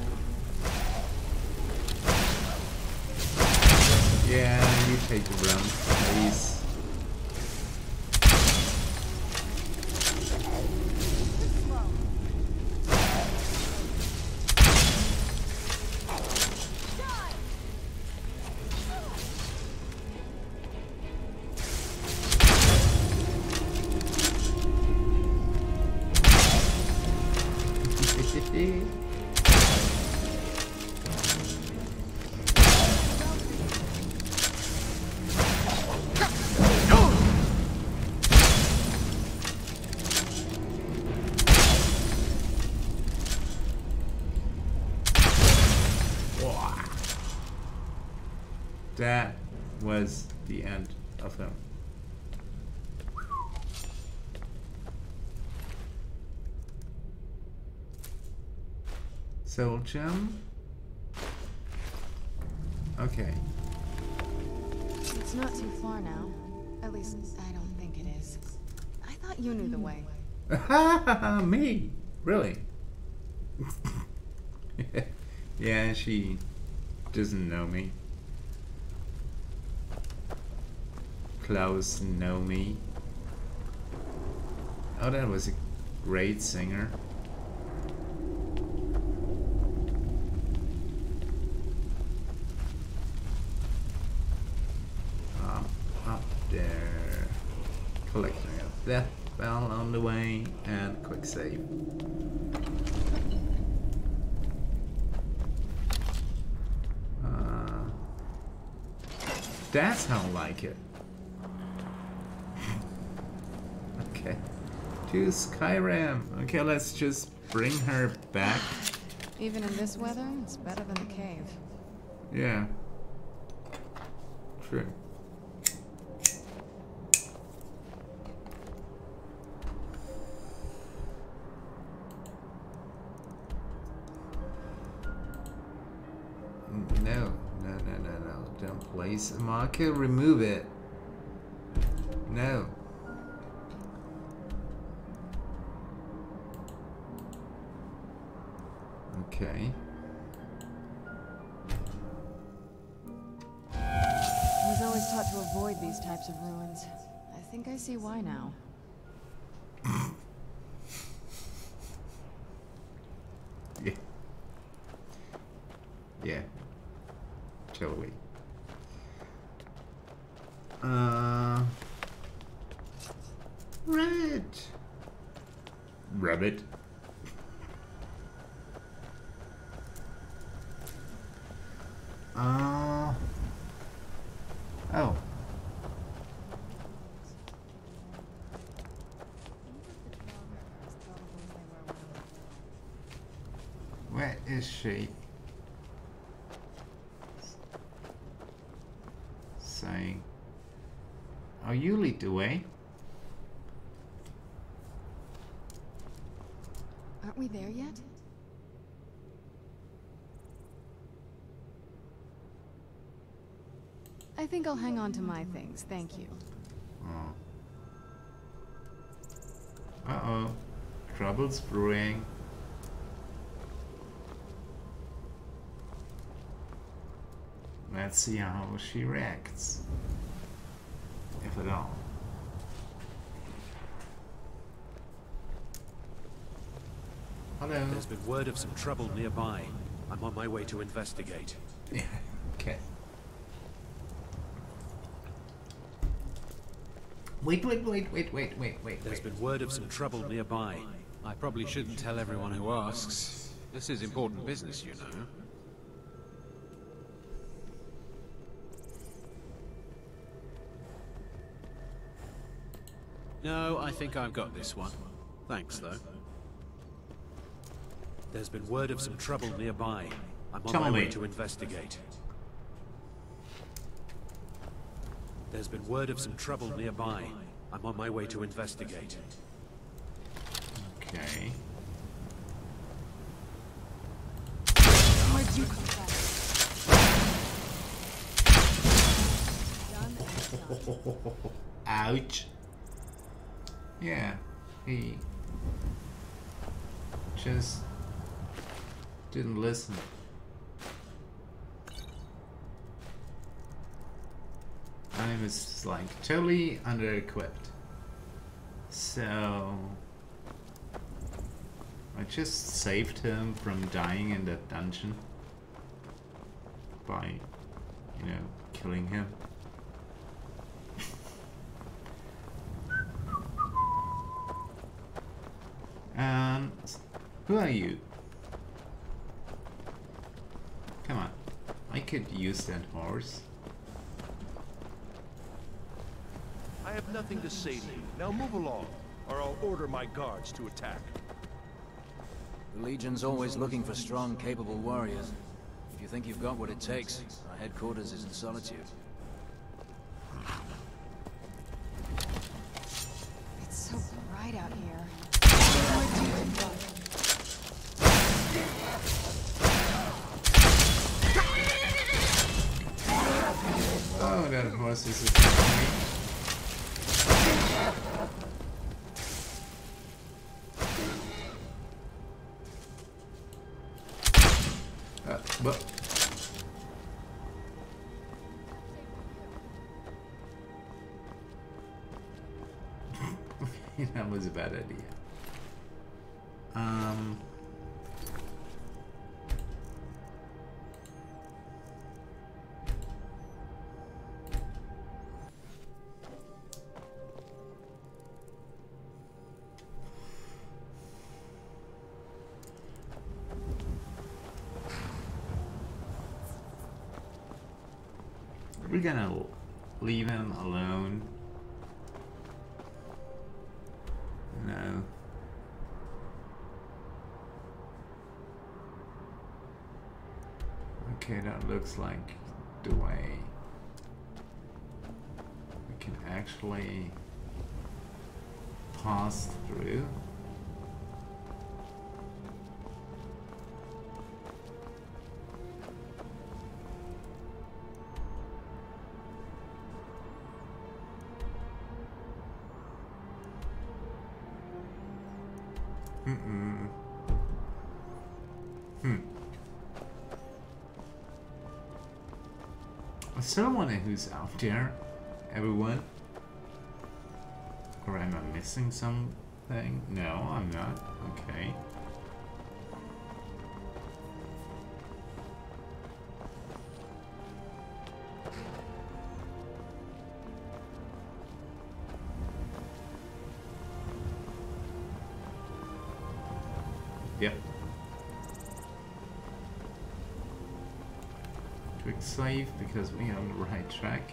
Yeah, you take the round, please. Yeah. That was the end of him. Soul gem. Okay. It's not too far now. At least, I don't think it is. I thought you knew the way. Me? Really? Yeah, she doesn't know me. Close know me. Oh, that was a great singer. Up there. Collecting a death bell on the way and quick save. That's how I like it. Okay. To Skyrim. Okay, let's just bring her back. Even in this weather, it's better than the cave. Yeah. True. No. Don't place a marker, remove it. No. Okay. I was always taught to avoid these types of ruins. I think I see why now. Yeah. Yeah. Totally. Rabbit. Rabbit. Oh. Where is she? Saying, "Oh, you lead the way." Aren't we there yet? I think I'll hang on to my things, thank you. Oh. Uh-oh. Trouble's brewing. Let's see how she reacts. If at all. Hello. There's been word of some trouble nearby. I'm on my way to investigate. Yeah, okay. Wait. There's been word of some trouble nearby. I probably shouldn't tell everyone who asks. This is important business, you know. No, I think I've got this one. Thanks, though. There's been word of some trouble nearby. I'm on my way to investigate. There's been word of some trouble nearby. I'm on my way to investigate. Okay. Where'd you come from? Ouch. Yeah, he just didn't listen. I was like totally under-equipped. So I just saved him from dying in that dungeon by, you know, killing him. And who are you? could use that horse. I have nothing to say to you. Now move along, or I'll order my guards to attack. The Legion's always looking for strong, capable warriors. If you think you've got what it takes, our headquarters is in Solitude. It's so bright out here. Oh, that horse is attacking me. But that was a bad idea. We're gonna leave him alone. No. Okay, that looks like the way we can actually pass through. Is someone who's out there? Everyone? Or am I missing something? No, I'm not. Okay. Yep. Quick save because we're on the right track.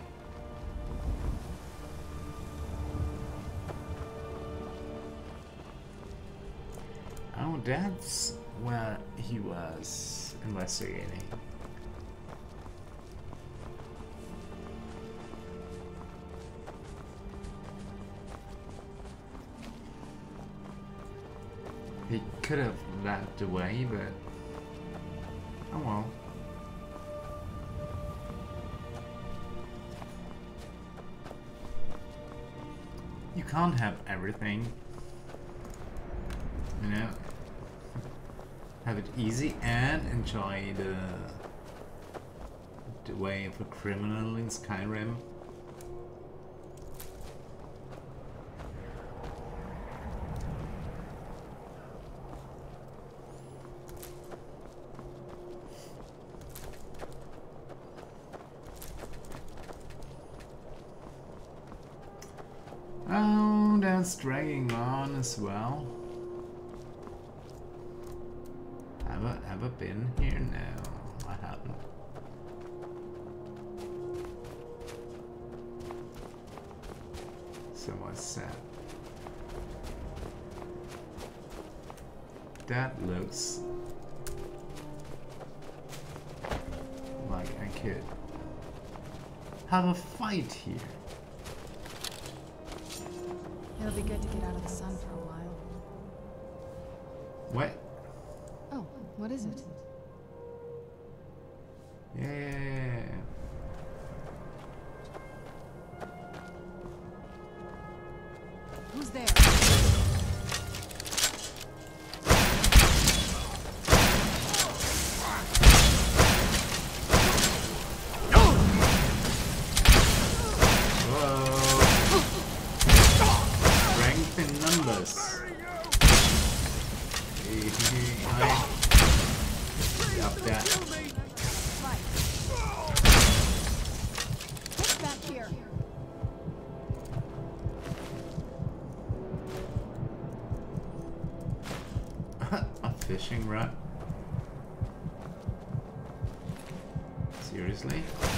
Oh, that's where he was investigating. He could have left away, but oh well. You can't have everything, you know. Have it easy and enjoy the way of a criminal in Skyrim. Oh, that's dragging on as well. Have I been here? No, I haven't. Somewhat sad. That looks like I could have a fight here. It'll be good to get out of the sun for a while. What? Oh, what is it? Yeah. Who's there? Fishing rod? Seriously? Seriously?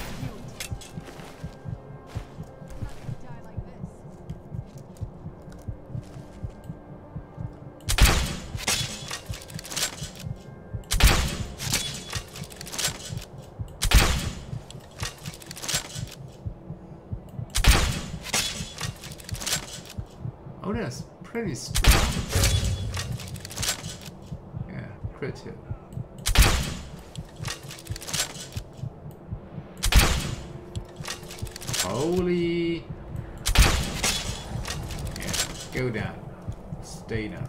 Oh, that's pretty strong. Yeah, crit hit. Holy. Yeah, go down. Stay down.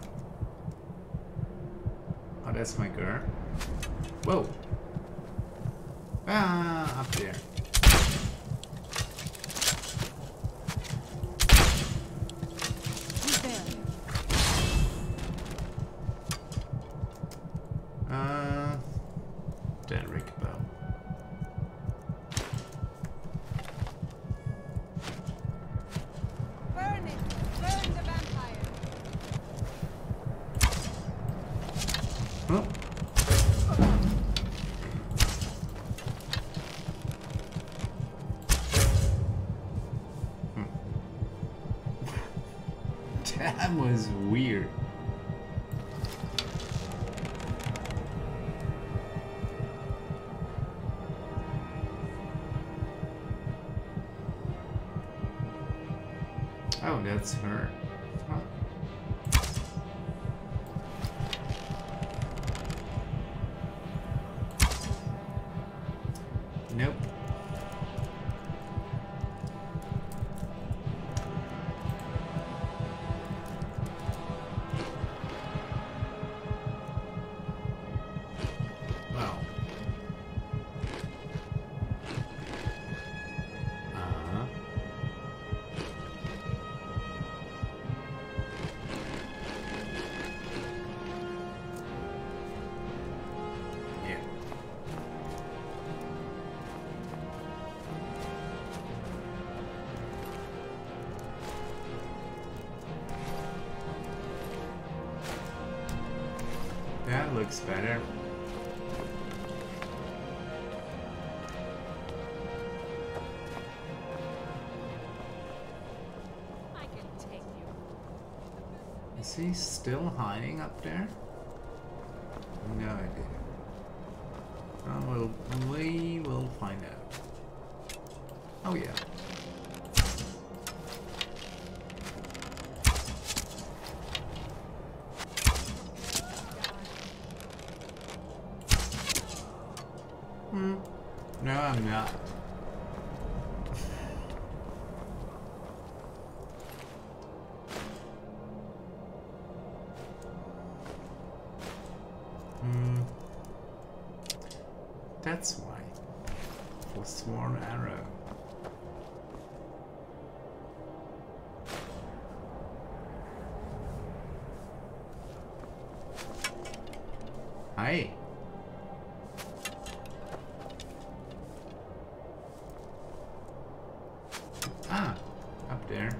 Oh, that's my girl. Whoa. Ah, up there. Derrick Bow. Burn it! Burn the vampire! Oh. That was weird. Oh, that's her. Huh. Nope. Wow. That looks better. I can take you. Is he still hiding up there? No idea. Well, we will find out. Oh yeah. No, I'm not. That's why. For sworn arrow. Hi. Ah, up there.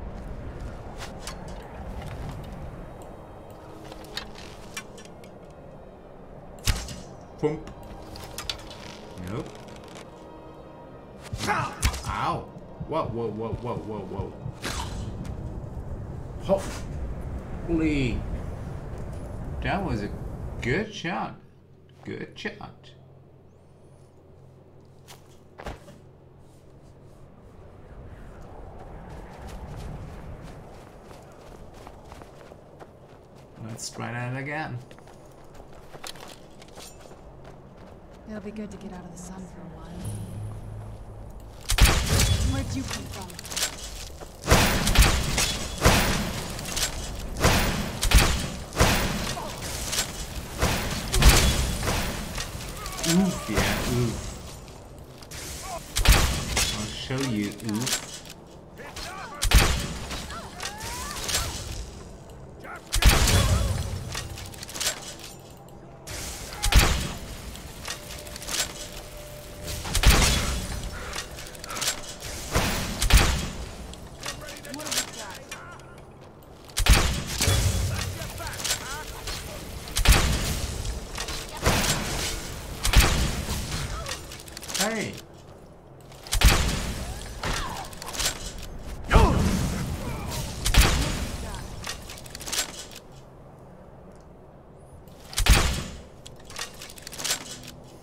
Thump. Nope. Ow. Whoa, whoa, whoa, whoa, whoa, whoa. Holy. That was a good shot. Good shot. Let's try that again. It'll be good to get out of the sun for a while. Where'd you come from? Oof, yeah, oof. I'll show you oof. Hey!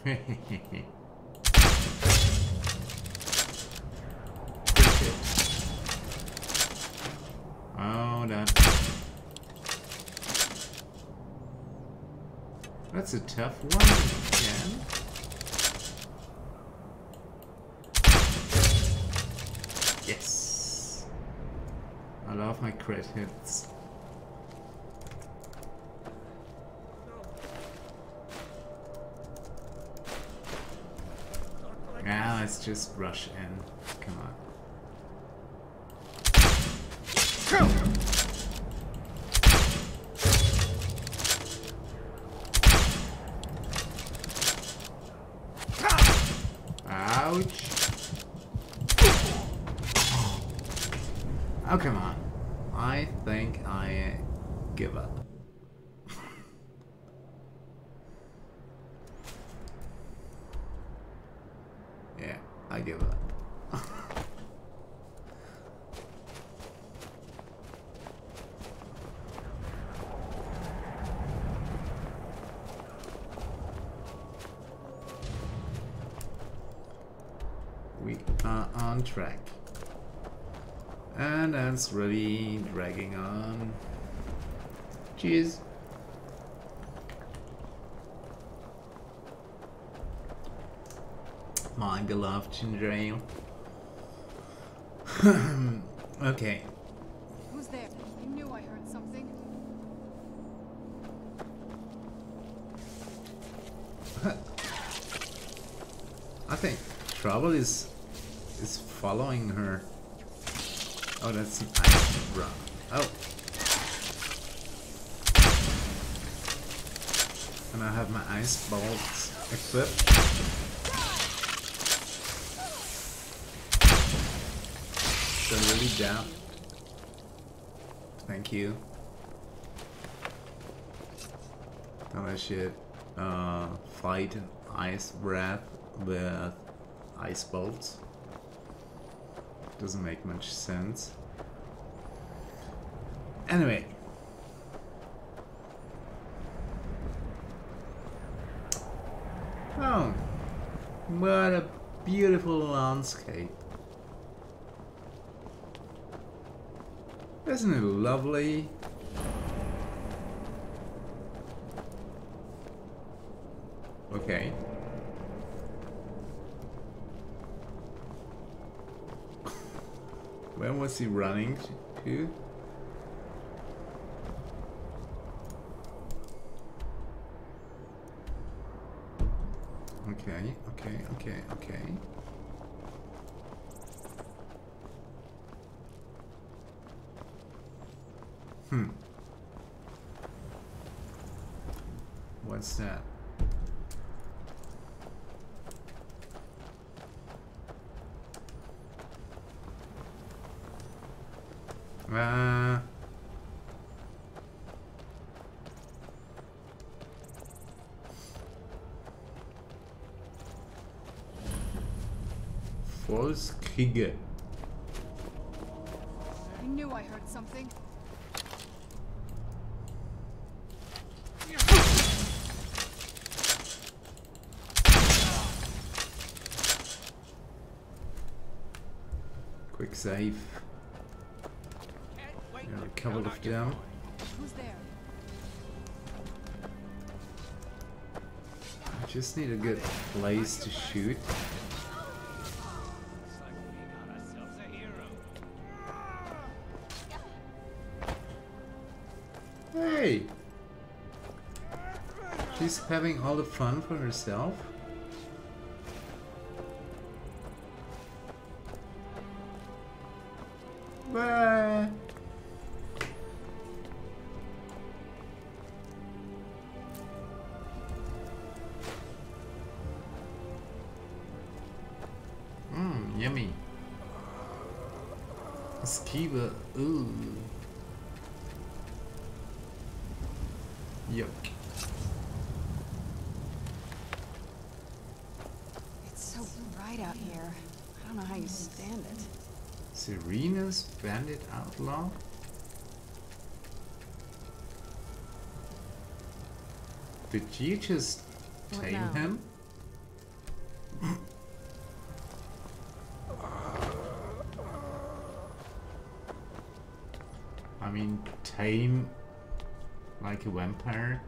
Oh, that's a tough one again. Yes. I love my crit hits. Now let's just rush in. Come on. Ouch. Oh, come on. I think I give up. Yeah, I give up. We are on track. And that's really dragging on. Cheers. My beloved ginger ale. Okay. Who's there? You knew I heard something. I think trouble is following her. Oh, that's an ice rock. Oh. And I have my ice bolts equipped. So really down. Thank you. Now I should fight an ice breath with ice bolts. Doesn't make much sense. Anyway. Oh, what a beautiful landscape. Isn't it lovely? Okay. Where was he running to? Okay. What's that? False Krieger. You knew I heard something. Quick save. Yeah, a couple of them. Who's there? I just need a good place to shoot. Hey! She's having all the fun for herself. Bye! Yummy. Skiba, ooh. Yuck. It's so bright out here. I don't know how you stand it. Serena's bandit outlaw? Did you just tame him? I mean, tame like a vampire.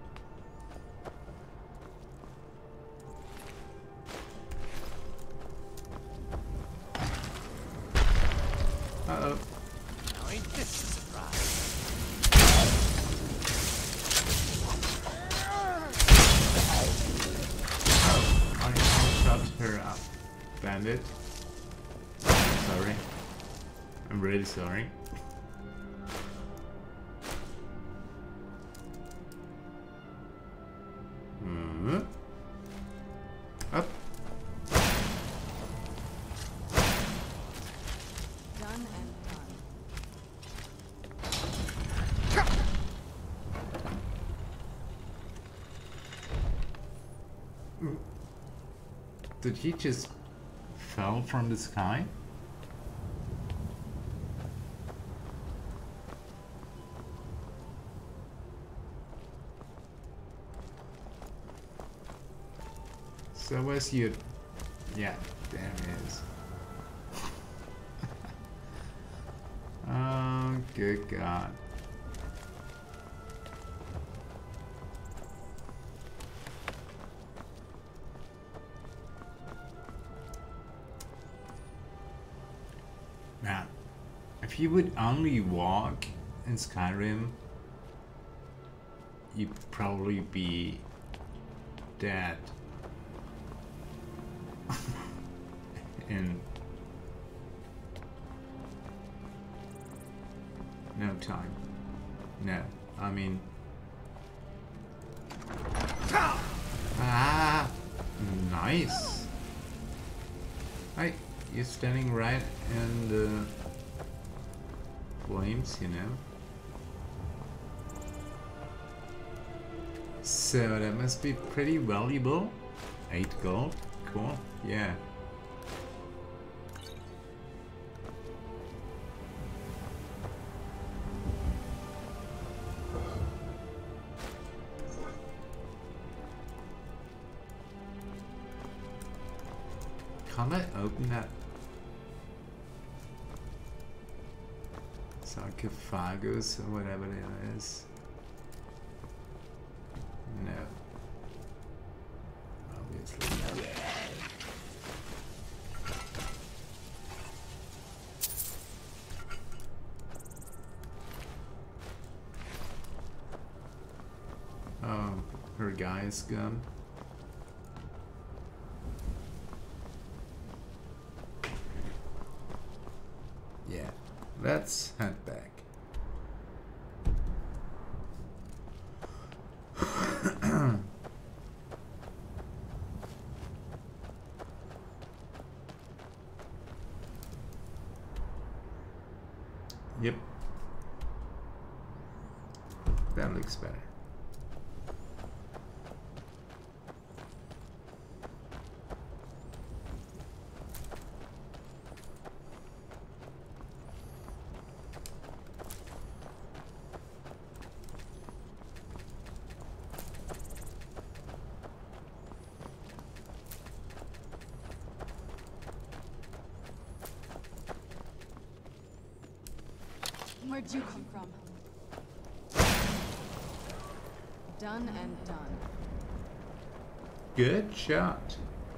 Uh-oh. Now ain't this a surprise? Oh, I shot her up. Bandit. Sorry. I'm really sorry. Up. Done and done. Did he just fell from the sky? So where's your... Yeah, there it is. Oh, good God. Now, if you would only walk in Skyrim, you'd probably be dead. In no time. No, I mean... Ah! Nice! Hey, you're standing right in the flames, you know? So that must be pretty valuable. 8 gold, cool, yeah. Can't I open that sarcophagus or whatever it is? No. Obviously no. Oh, her guy's gun. Yeah, let's head back. Yep. That looks better. Where'd you come from? Done and done. Good shot.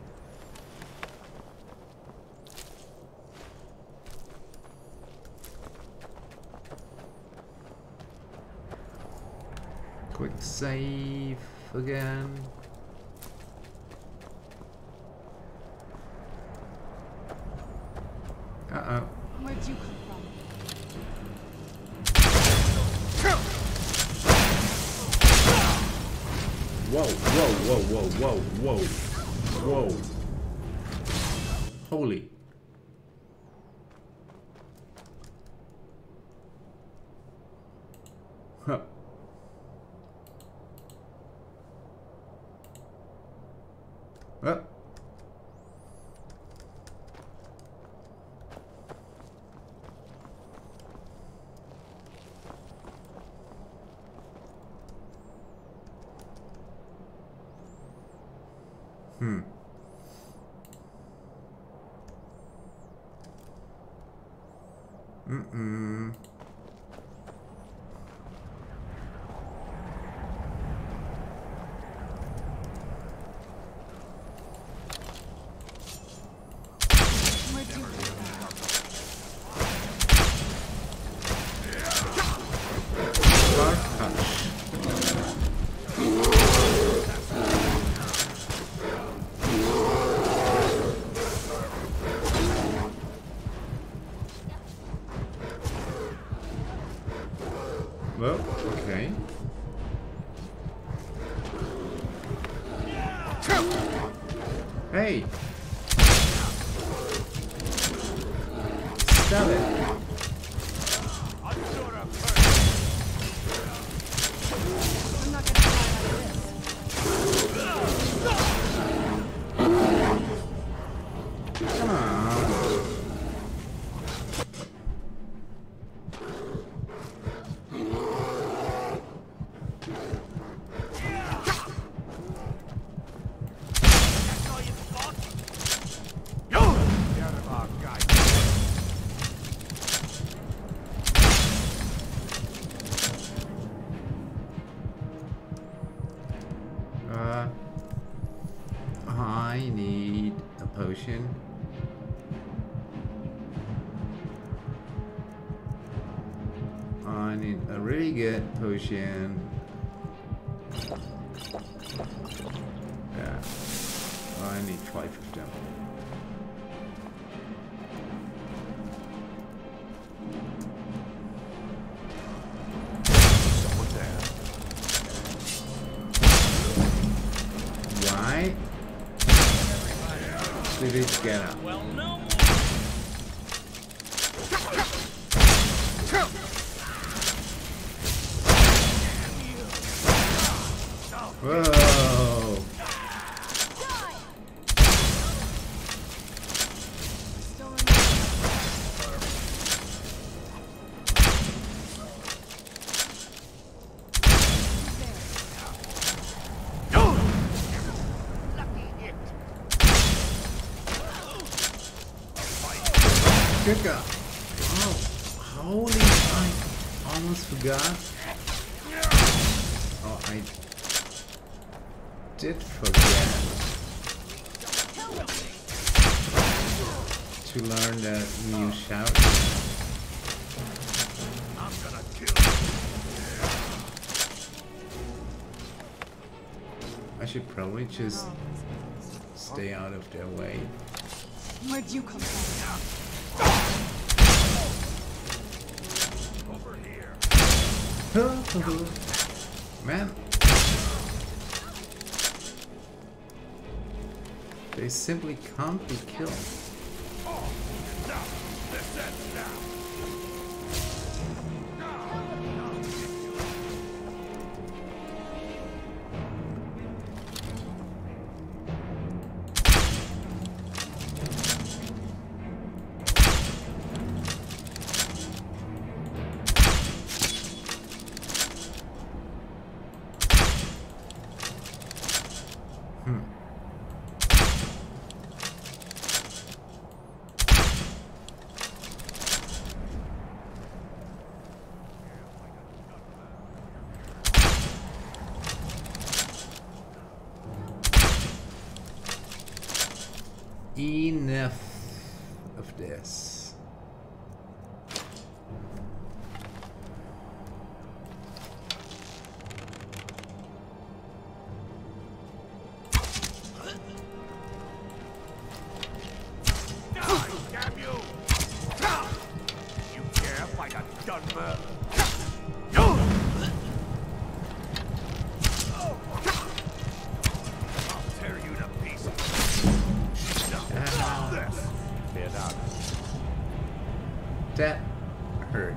Quick save again. Uh-oh. Where'd you come from? Whoa, whoa, whoa, whoa, whoa, whoa, whoa. Holy. Huh. Well, okay. Hey! Stop it! I'm not gonna die like this. Come on. I need a potion. I need a really good potion. Yeah. I need 5 of them. Someone there. Why did it get up? Well, no. Whoa! Good girl. Oh, holy! I almost forgot. Oh, I did forget to learn the new shout. I'm gonna kill I should probably just stay out of their way. Where'd you come from? over here. Man, they simply can't be killed. Oh, now, this ends now. Enough of this. Damn you! You care if I got done for? I'll tear you to pieces. This. Fear not. That hurt.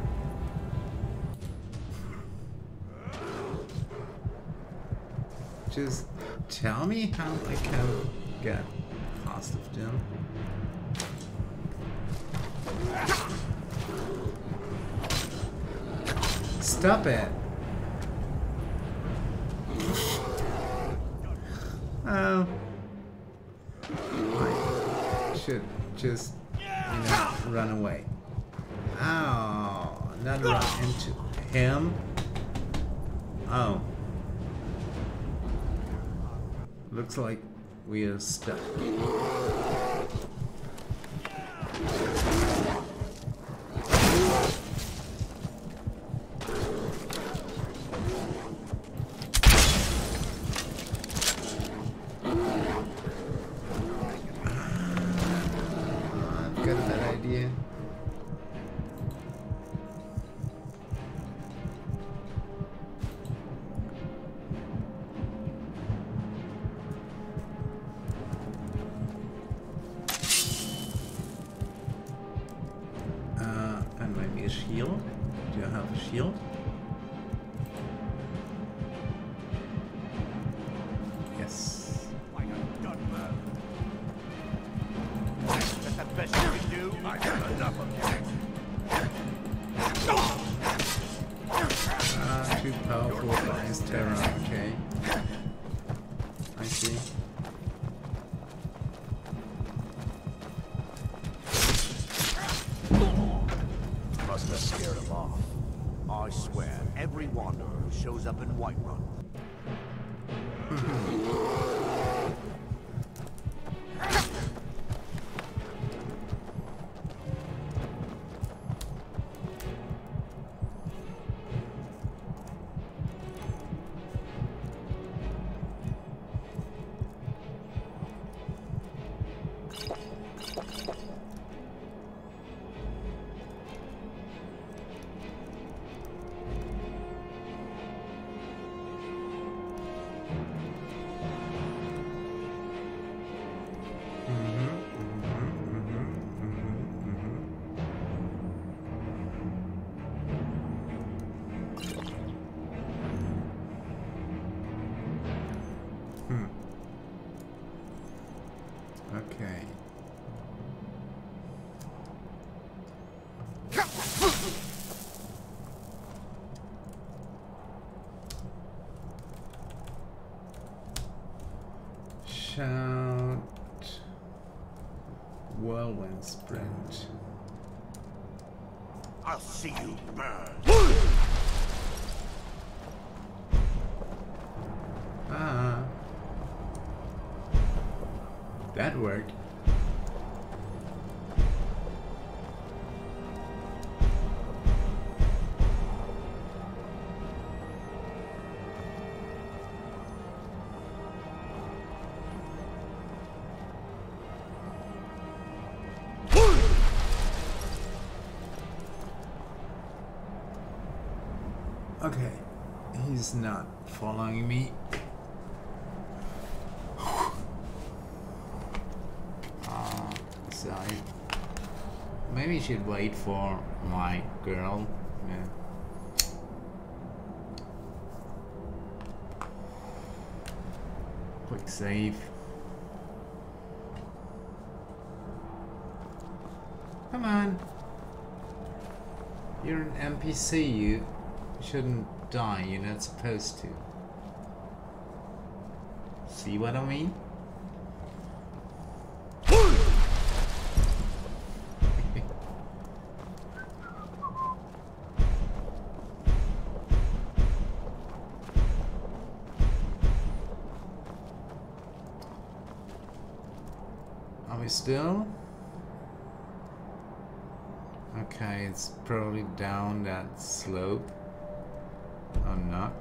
Just tell me how I can get past of them. Stop it! Oh. I should just, run away. Oh, not run into him. Oh. Looks like we are stuck. I've got that idea. shield? Yes. Like a gun man. That's the best you can do. I got enough of you. Too powerful for his terror. Okay. I see. Must have scared him off. I swear, every wanderer who shows up in Whiterun. Okay. Shout. Whirlwind sprint. I'll see you burn. Ah. That worked. Okay, he's not following me. So maybe I should wait for my girl. Yeah. Quick save. Come on. You're an NPC, you shouldn't die, you're not supposed to. See what I mean? Are we still? Okay, it's probably down that slope. Or not.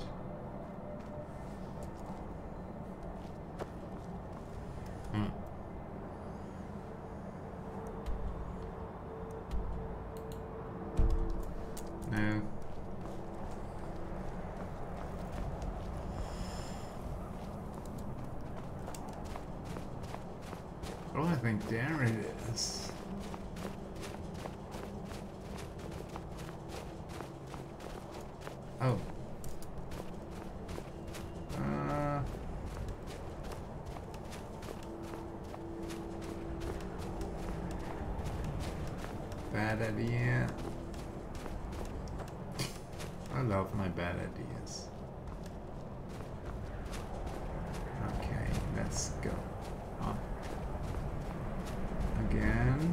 No. Oh, I think there it is. Oh. Bad idea. I love my bad ideas. Okay, let's go up again.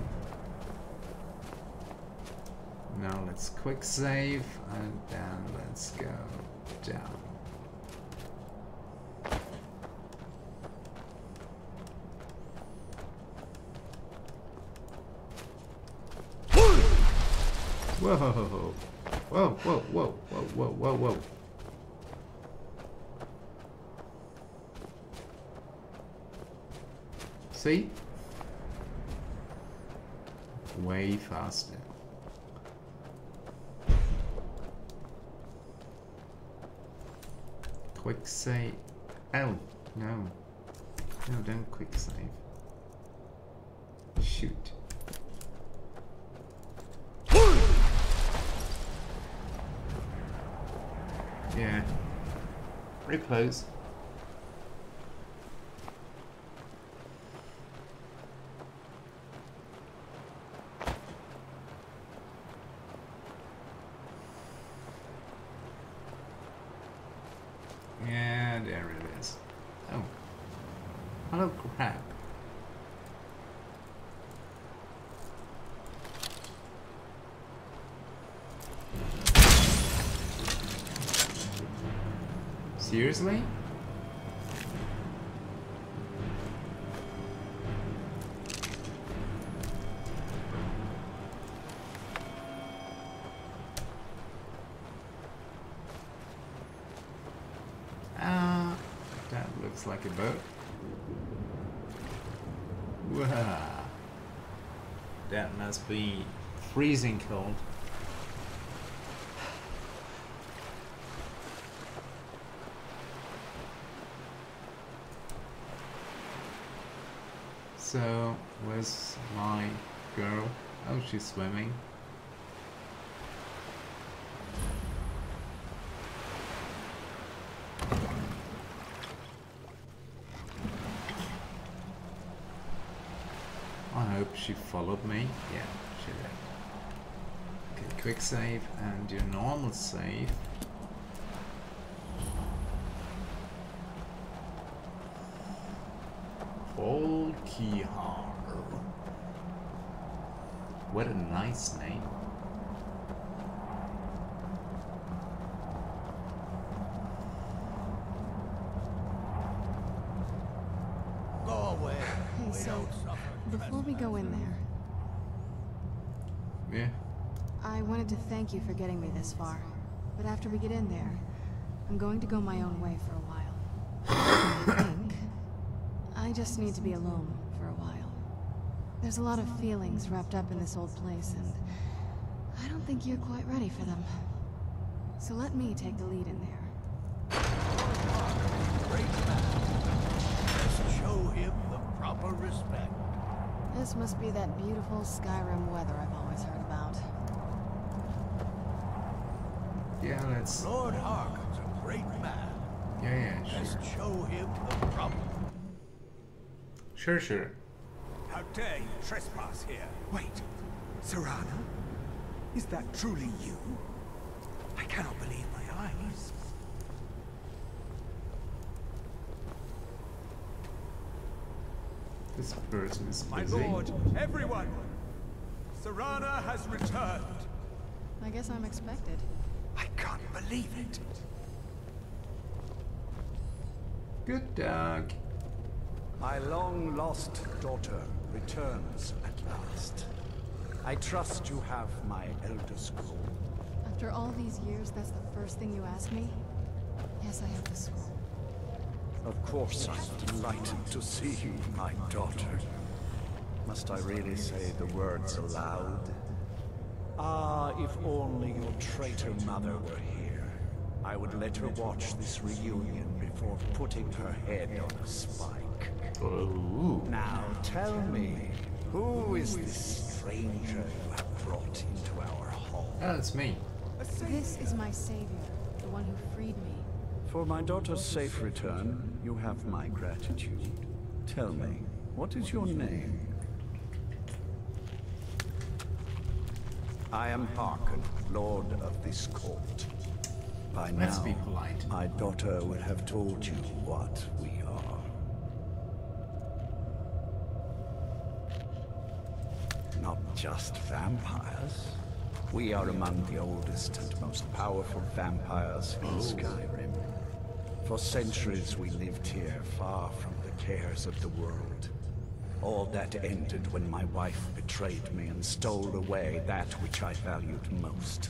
Now let's quick save and then let's go down. Whoa, whoa, whoa, whoa, whoa, whoa, whoa, whoa. See? Way faster. Quick save. Oh, no. No, don't quick save. Shoot. Yeah. Very close. Yeah, there it is. Oh. Hello, crap. Seriously? That looks like a boat. Wow. That must be freezing cold. So, where's my girl? Oh, she's swimming. I hope she followed me. Yeah, she did. Okay, quick save and your normal save. Old Keyhar. What a nice name. Go away. Hey, so, before we go in there, Yeah. I wanted to thank you for getting me this far. But after we get in there, I'm going to go my own way for a while. I think I just need to be alone for a while. There's a lot of feelings wrapped up in this old place, and I don't think you're quite ready for them. So let me take the lead in there. Great man. Let's show him the proper respect. This must be that beautiful Skyrim weather I've always heard about. Yeah, let's... Lord Harkon's a great man. Yeah, sure. Let's show him the proper... Sure. How dare you trespass here? Wait, Serana? Is that truly you? I cannot believe my eyes. This person is My busy. lord, everyone! Serana has returned. I guess I'm expected. I can't believe it. Good dog. My long-lost daughter returns at last. I trust you have my Elder Scroll. After all these years, that's the first thing you ask me? Yes, I have the scroll. Of course, I'm delighted to see you, my daughter. Must I really say the words aloud? Ah, if only your traitor mother were here. I would let her watch this reunion before putting her head on a spike. Ooh. Now tell me, who is this stranger you have brought into our hall? Oh, it's me. This is my savior, the one who freed me. For my daughter's safe return, you have my gratitude. Tell me, what is your name? I am Harkon, Lord of this court. By Let's now, be polite. my daughter will have told you what we are. Not just vampires. We are among the oldest and most powerful vampires in Skyrim. For centuries we lived here, far from the cares of the world. All that ended when my wife betrayed me and stole away that which I valued most.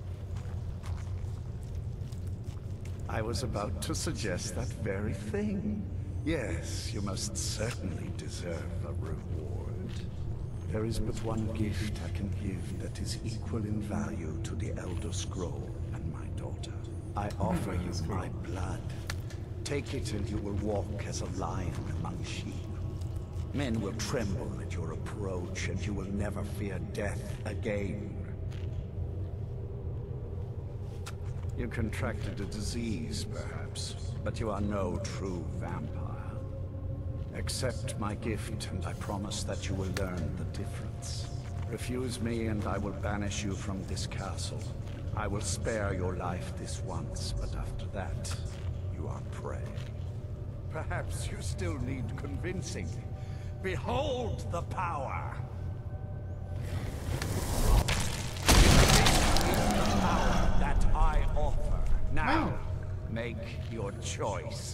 I was about to suggest that very thing. Yes, you must certainly deserve a reward. There is but one gift I can give that is equal in value to the Elder Scroll and my daughter. I offer you my blood. Take it and you will walk as a lion among sheep. Men will tremble at your approach and you will never fear death again. You contracted a disease, perhaps, but you are no true vampire. Accept my gift, and I promise that you will learn the difference. Refuse me, and I will banish you from this castle. I will spare your life this once, but after that, you are prey. Perhaps you still need convincing. Behold the power! This is the power that I offer. Now, make your choice.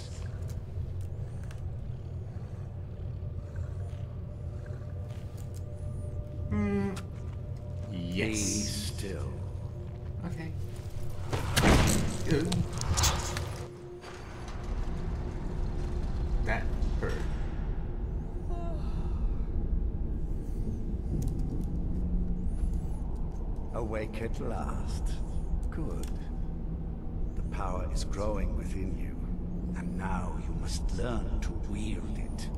Yes. Be still. Okay. Good. That hurt. Awake at last. Good. The power is growing within you, and now you must learn to wield it.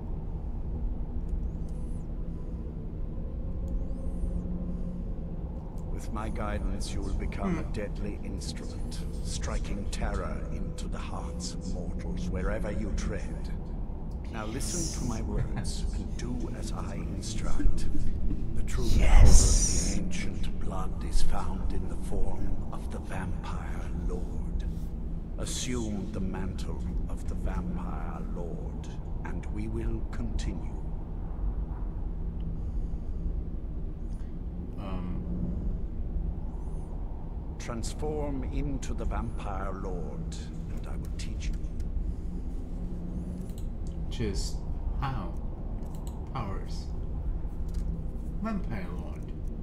With my guidance, you will become a deadly instrument, striking terror into the hearts of mortals wherever you tread. Now listen to my words and do as I instruct. The true power of the ancient blood is found in the form of the Vampire Lord. Assume the mantle of the Vampire Lord, and we will continue. Transform into the Vampire Lord, and I will teach you. Just how? Powers. Vampire Lord.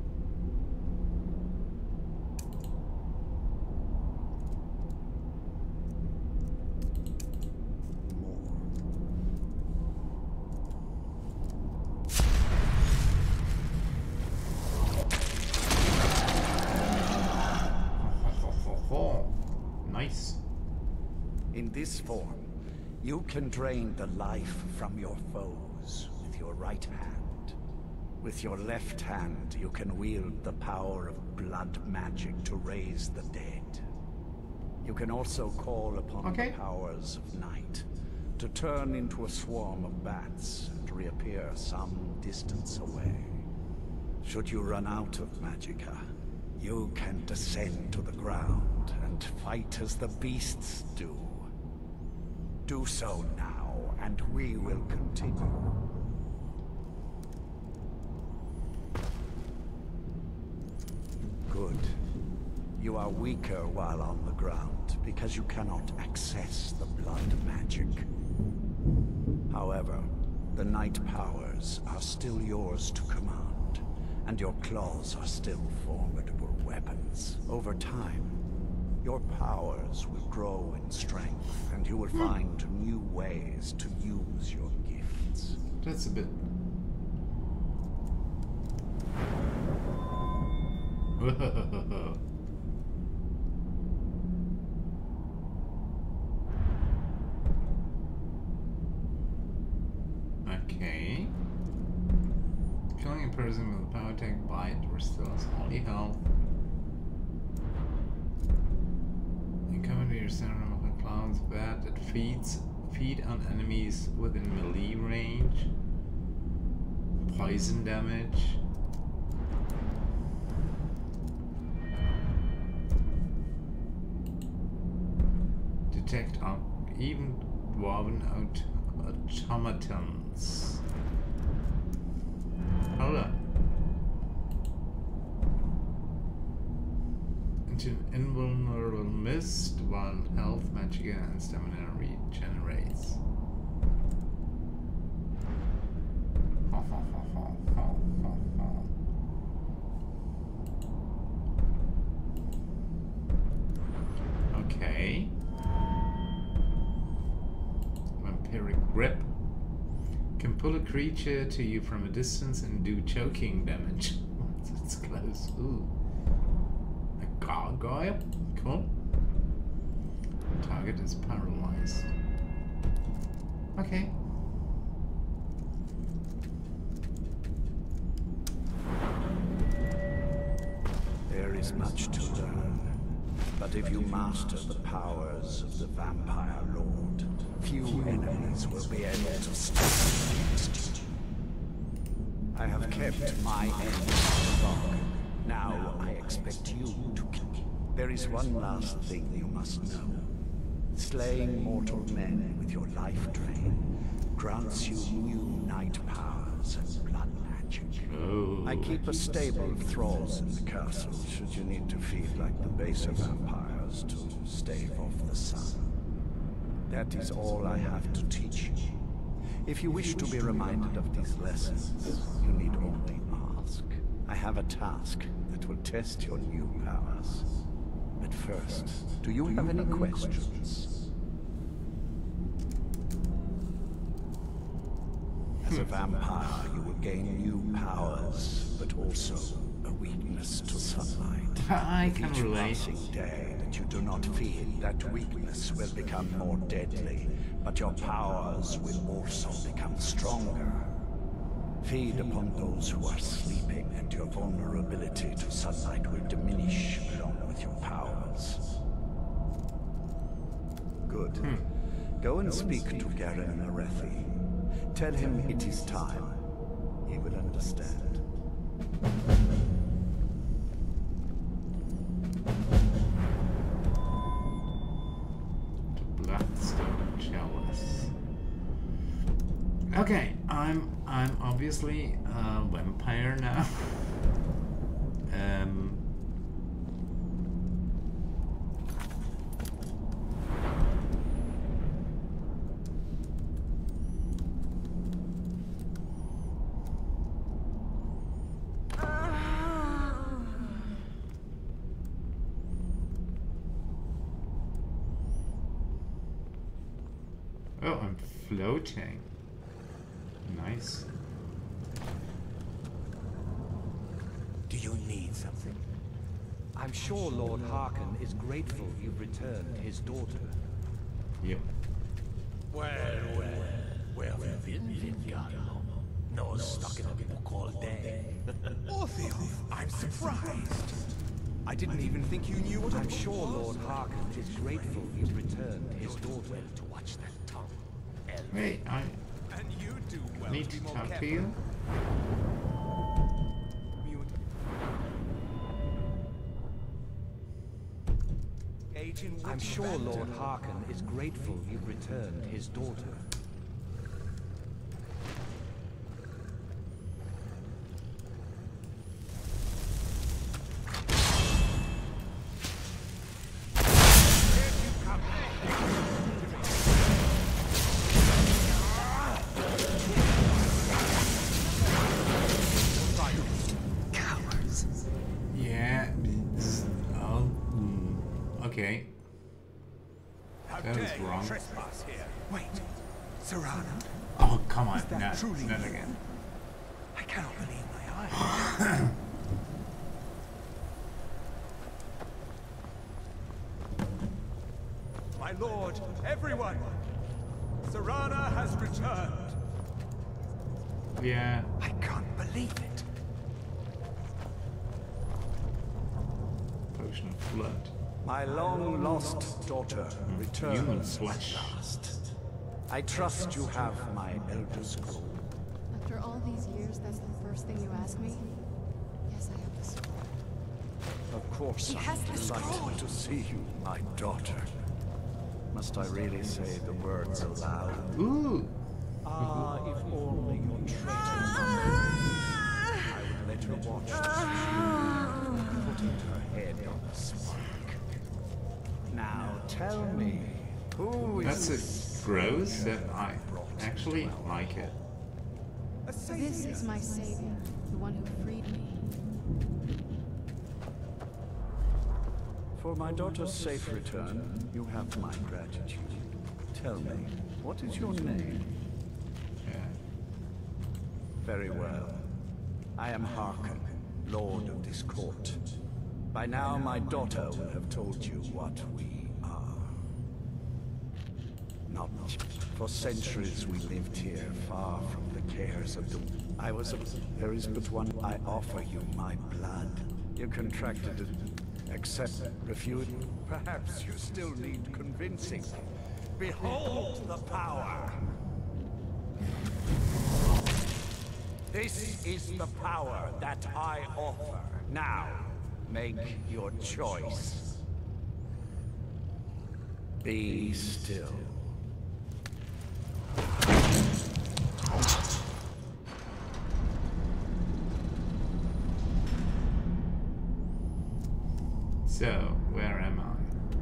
Nice. In this form, you can drain the life from your foes with your right hand. With your left hand, you can wield the power of blood magic to raise the dead. You can also call upon the powers of night to turn into a swarm of bats and reappear some distance away. Should you run out of magicka, you can descend to the ground and fight as the beasts do. Do so now, and we will continue. Good. You are weaker while on the ground, because you cannot access the blood magic. However, the night powers are still yours to command, and your claws are still formidable weapons. Over time, your powers will grow in strength, and you will find new ways to use your gifts. That's a bit... Okay. Killing a person with a power attack, bite, restores all your health. Encounter your center of a clown's bat that feed on enemies within melee range. Poison damage. Detect even dwarven automatons. Hold on. Into an invulnerable mist while health, magicka, and stamina regenerates. Okay. Vampiric grip. Can pull a creature to you from a distance and do choking damage. Once it's close. Ooh. A gargoyle? Cool. Target is paralyzed. Okay. There is much to learn, But if you master the powers of the Vampire Lord, few enemies will be able to stand against you. I have kept my end of the bargain. Now I expect you to kill. There is one last thing you must know. Slaying mortal men with your life drain grants you new night powers and blood magic. Oh. I keep a stable of thralls in the castle should you need to feed like the baser vampires to stave off the sun. That is all I have to teach you. If you wish to be reminded of these lessons, you need only ask. I have a task that will test your new powers. But first, do you have any questions? As a vampire, you will gain new powers, but also a weakness to sunlight. I With can each relate. passing day that you do not feed, that weakness will become more deadly, but your powers will also become stronger. Feed upon those who are sleeping, and your vulnerability to sunlight will diminish along with your powers. Good. Go and speak to Garen Arethi. Tell him it is time. He will understand. The Bloodstone Chalice. Okay, I'm obviously a vampire now. Oh, I'm floating. Nice. Do you need something? I'm sure Lord Harkon is grateful you've returned his daughter. Yep. Well, where have you been, Vingarlo? No, stuck in a book all day. Ortheo, I'm surprised. I didn't even think you knew what I'm sure Lord Harkon is grateful you've returned his daughter. To watch that tongue. Wait, I And you do well need to talk to you. I'm sure Lord Harkon is grateful you've returned his daughter. Yeah. Oh. Okay. That was wrong. Trespass here. Wait, Serana? Oh, come on. Is that Not truly you? again. I cannot believe my eyes. My lord, everyone! Serana has returned! Yeah. I can't believe it. Potion of blood. My long-lost daughter Human returns flesh. at last. I trust you have my Elder Scroll. After all these years, that's the first thing you ask me? Yes, I have the scroll. Of course, He has I'm the scroll. delighted to see you, my daughter. Must I really say the words aloud? Ooh. Ah, if only your traitor mother. I would let her watch to see you putting her head on the spike. Now tell me, who is That's a gross that I actually like it. This is my savior, the one who freed me. For my daughter's safe return, you have my gratitude. Tell me, what is your name? Yeah. Very well. I am Harkon, Lord of this court. By now, my daughter will have told you what we are. Not for centuries we lived here, far from the cares of the... I was a... There is but one. I offer you my blood. You contracted it, Accept, refute. Perhaps you still need convincing. Behold the power! This is the power that I offer. Now, make your choice. Be still. So, where am I?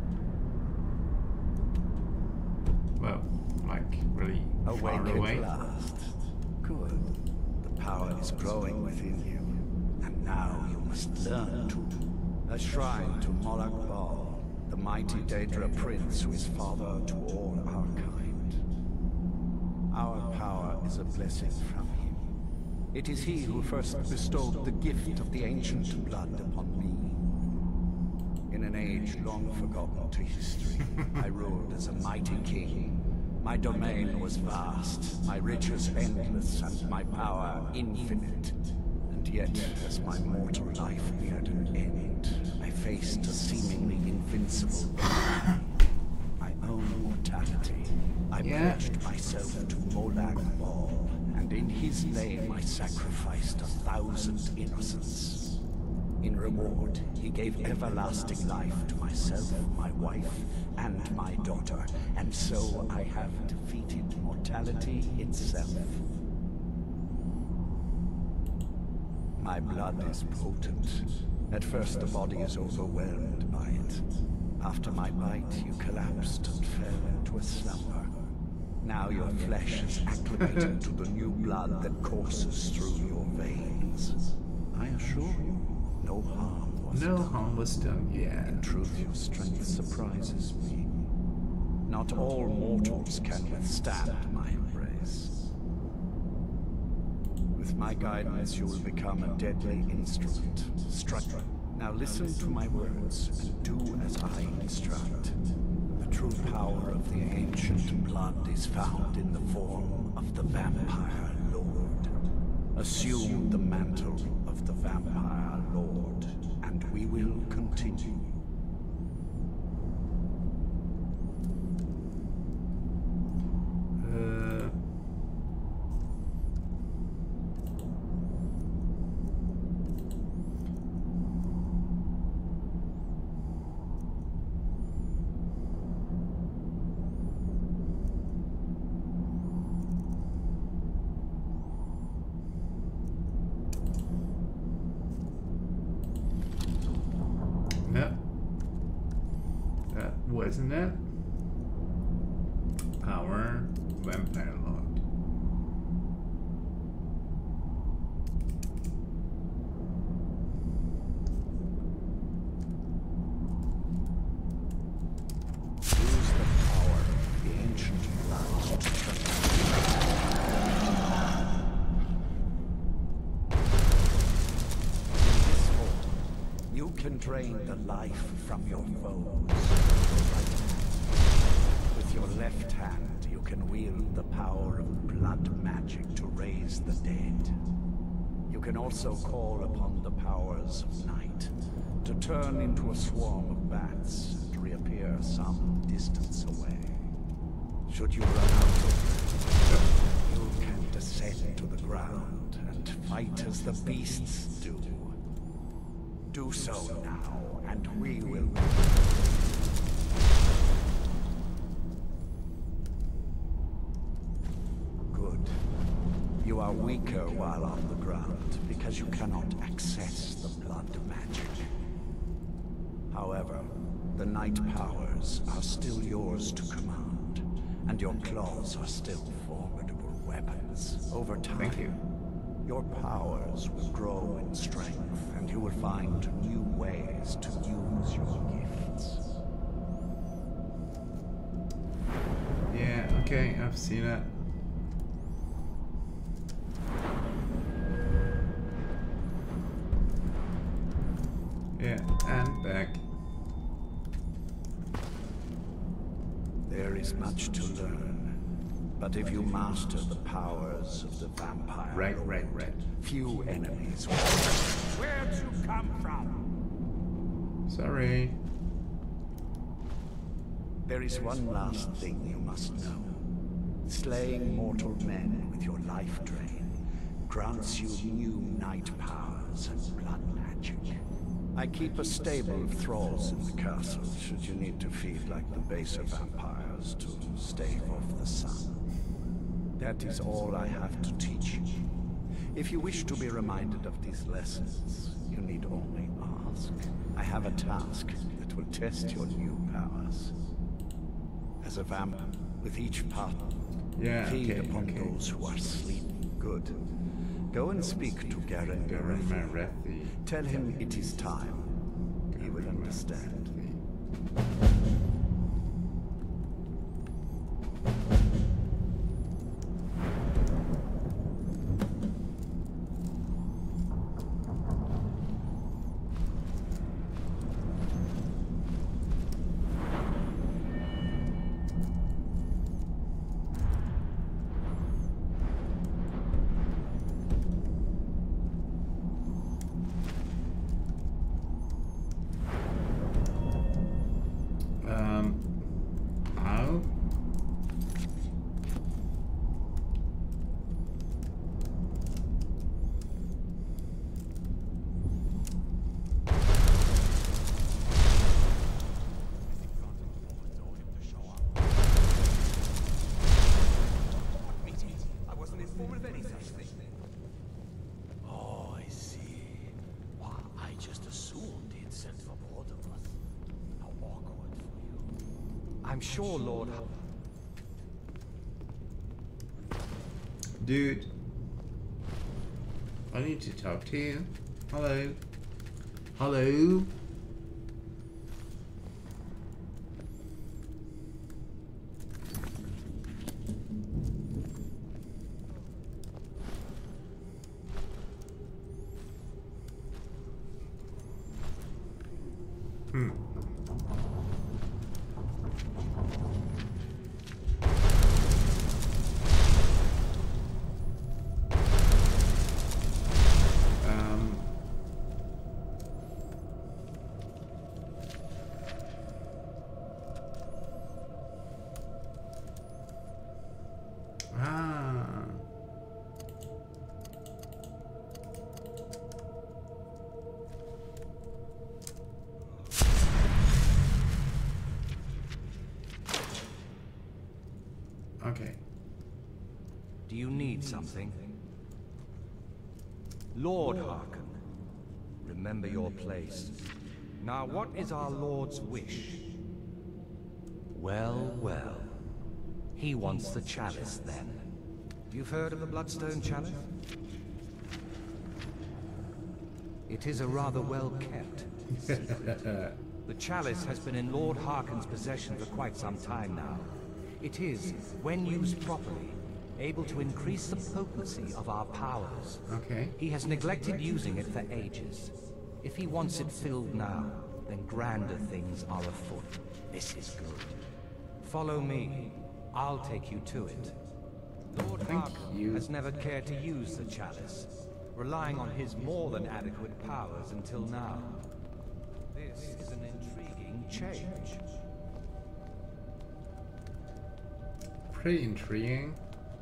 Well, like, really far Awake away? at last. Good. The power is growing within you. And now you must learn to. A shrine to Molag Bal, the mighty Daedra prince who is father to all our kind. Our power is a blessing from him. It is he who first bestowed the gift of the ancient blood upon me. In an age long forgotten to history, I ruled as a mighty king. My domain was vast, my riches endless, and my power infinite. And yet, as my mortal life neared an end, I faced a seemingly invincible enemy. My own mortality. I pledged myself to Molag Bal, and in his name I sacrificed 1,000 innocents. In reward, he gave everlasting life to myself, my wife, and my daughter, and so I have defeated mortality itself. My blood is potent. At first the body is overwhelmed by it. After my bite, you collapsed and fell into a slumber. Now your flesh is acclimated to the new blood that courses through your veins. I assure you, no harm was done. Yeah. In truth, your strength surprises me. Not all mortals can withstand my embrace. With my guidance, you will become a deadly instrument. Struck. Now listen to my words and do as I instruct. The true power of the ancient blood is found in the form of the Vampire Lord. Assume the mantle of the Vampire Lord, and we will continue. Wasn't it? Power Vampire Lord. Use the power of the ancient blood to you can drain the life from your foes. With your left hand, you can wield the power of blood magic to raise the dead. You can also call upon the powers of night to turn into a swarm of bats and reappear some distance away. Should you run out of them, you can descend to the ground and fight as the beasts do. Do so now, and we will... Good. You are weaker while on the ground, because you cannot access the blood magic. However, the night powers are still yours to command, and your claws are still formidable weapons. Over time... Thank you. Your powers will grow in strength, and you will find new ways to use your gifts. Yeah, okay, I've seen it. Yeah, and back. There is much to learn. But if you master the powers of the vampire, right. few enemies will... Where'd you come from? Sorry. There is one last thing you must know. Slaying mortal men with your life drain grants you new night powers and blood magic. I keep a stable of thralls in the castle should you need to feed like the baser vampires to stave off the sun. That is all I have to teach you. If you wish to be reminded of these lessons, you need only ask. I have a task that will test your new powers. As a vamp, with each part, feed upon those who are sleeping. Good. Go and speak to Garen Marethi. Tell him it is time. He will understand. I'm sure, Lord. Dude, I need to talk to you. Hello. Hello. Okay. Do you need something? Lord Harken, remember your place. Now what is our Lord's wish? Well, well. He wants the chalice then. You've heard of the Bloodstone Chalice? It is a rather well-kept secret. The chalice has been in Lord Harken's possession for quite some time now. It is, when used properly, able to increase the potency of our powers. Okay. He has neglected using it for ages. If he wants it filled now, then grander things are afoot. This is good. Follow me. I'll take you to it. Lord Harken has never cared to use the chalice, relying on his more than adequate powers until now. This is an intriguing change. Pretty intriguing.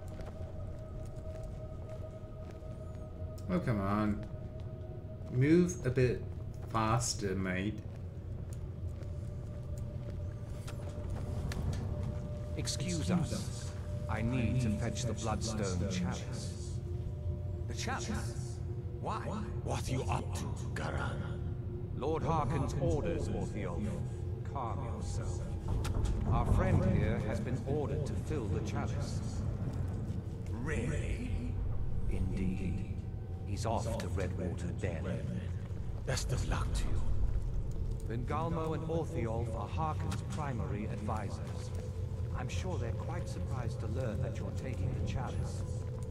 Oh, come on. Move a bit faster, mate. Excuse us. I need to fetch the Bloodstone Chalice. The chalice? Why? What are you up to, Garan? Lord Harken's orders, Orthiolf. Calm yourself. Our friend here has been ordered to fill the chalice. Really? Indeed. He's off to Redwater Den. Best of luck to you. Then Galmo and Orthiolf are Harken's primary advisors. I'm sure they're quite surprised to learn that you're taking the chalice.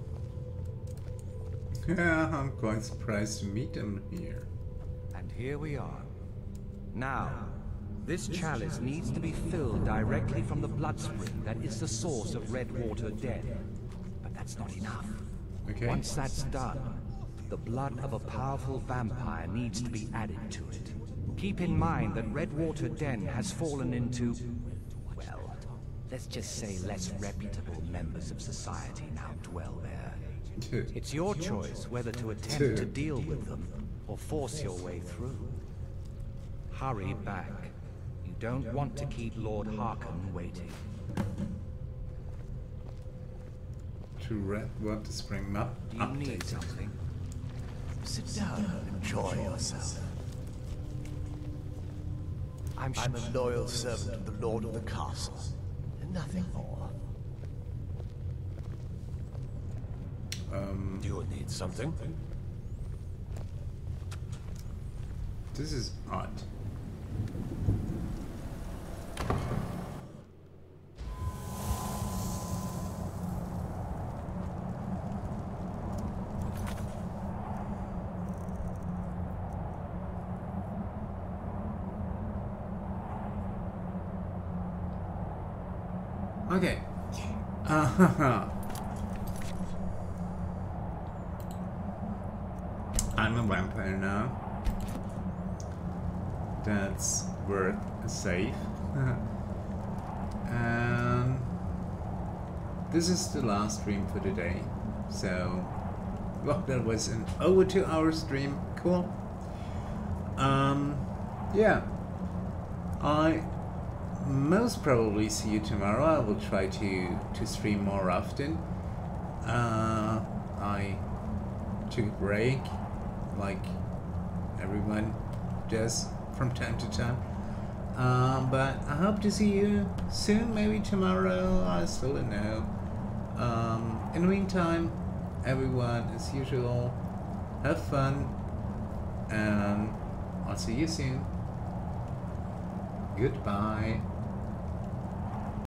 Yeah, I'm quite surprised to meet him here. And here we are. Now, this chalice needs to be filled directly from the blood spring that is the source of Redwater Den. But that's not enough. Okay. Once that's done, the blood of a powerful vampire needs to be added to it. Keep in mind that Redwater Den has fallen into, well, let's just say less reputable members of society now dwell there. It's your choice whether to attempt to deal with them or force your way through. Hurry back. You don't want to keep Lord Harkon waiting. To Redwater Spring map. Do you need something? Sit down and enjoy yourself. I'm a loyal servant of the Lord of the Castle, and nothing more. Do you need something? This is odd. Okay. I'm a vampire now. That's worth a save. And this is the last stream for today. So, well, that was an over 2-hour stream. Cool. Yeah. I most probably see you tomorrow. I will try to stream more often. I took a break, like everyone does from time to time. But I hope to see you soon, maybe tomorrow, I still don't know. In the meantime, everyone, as usual, have fun, and I'll see you soon. Goodbye.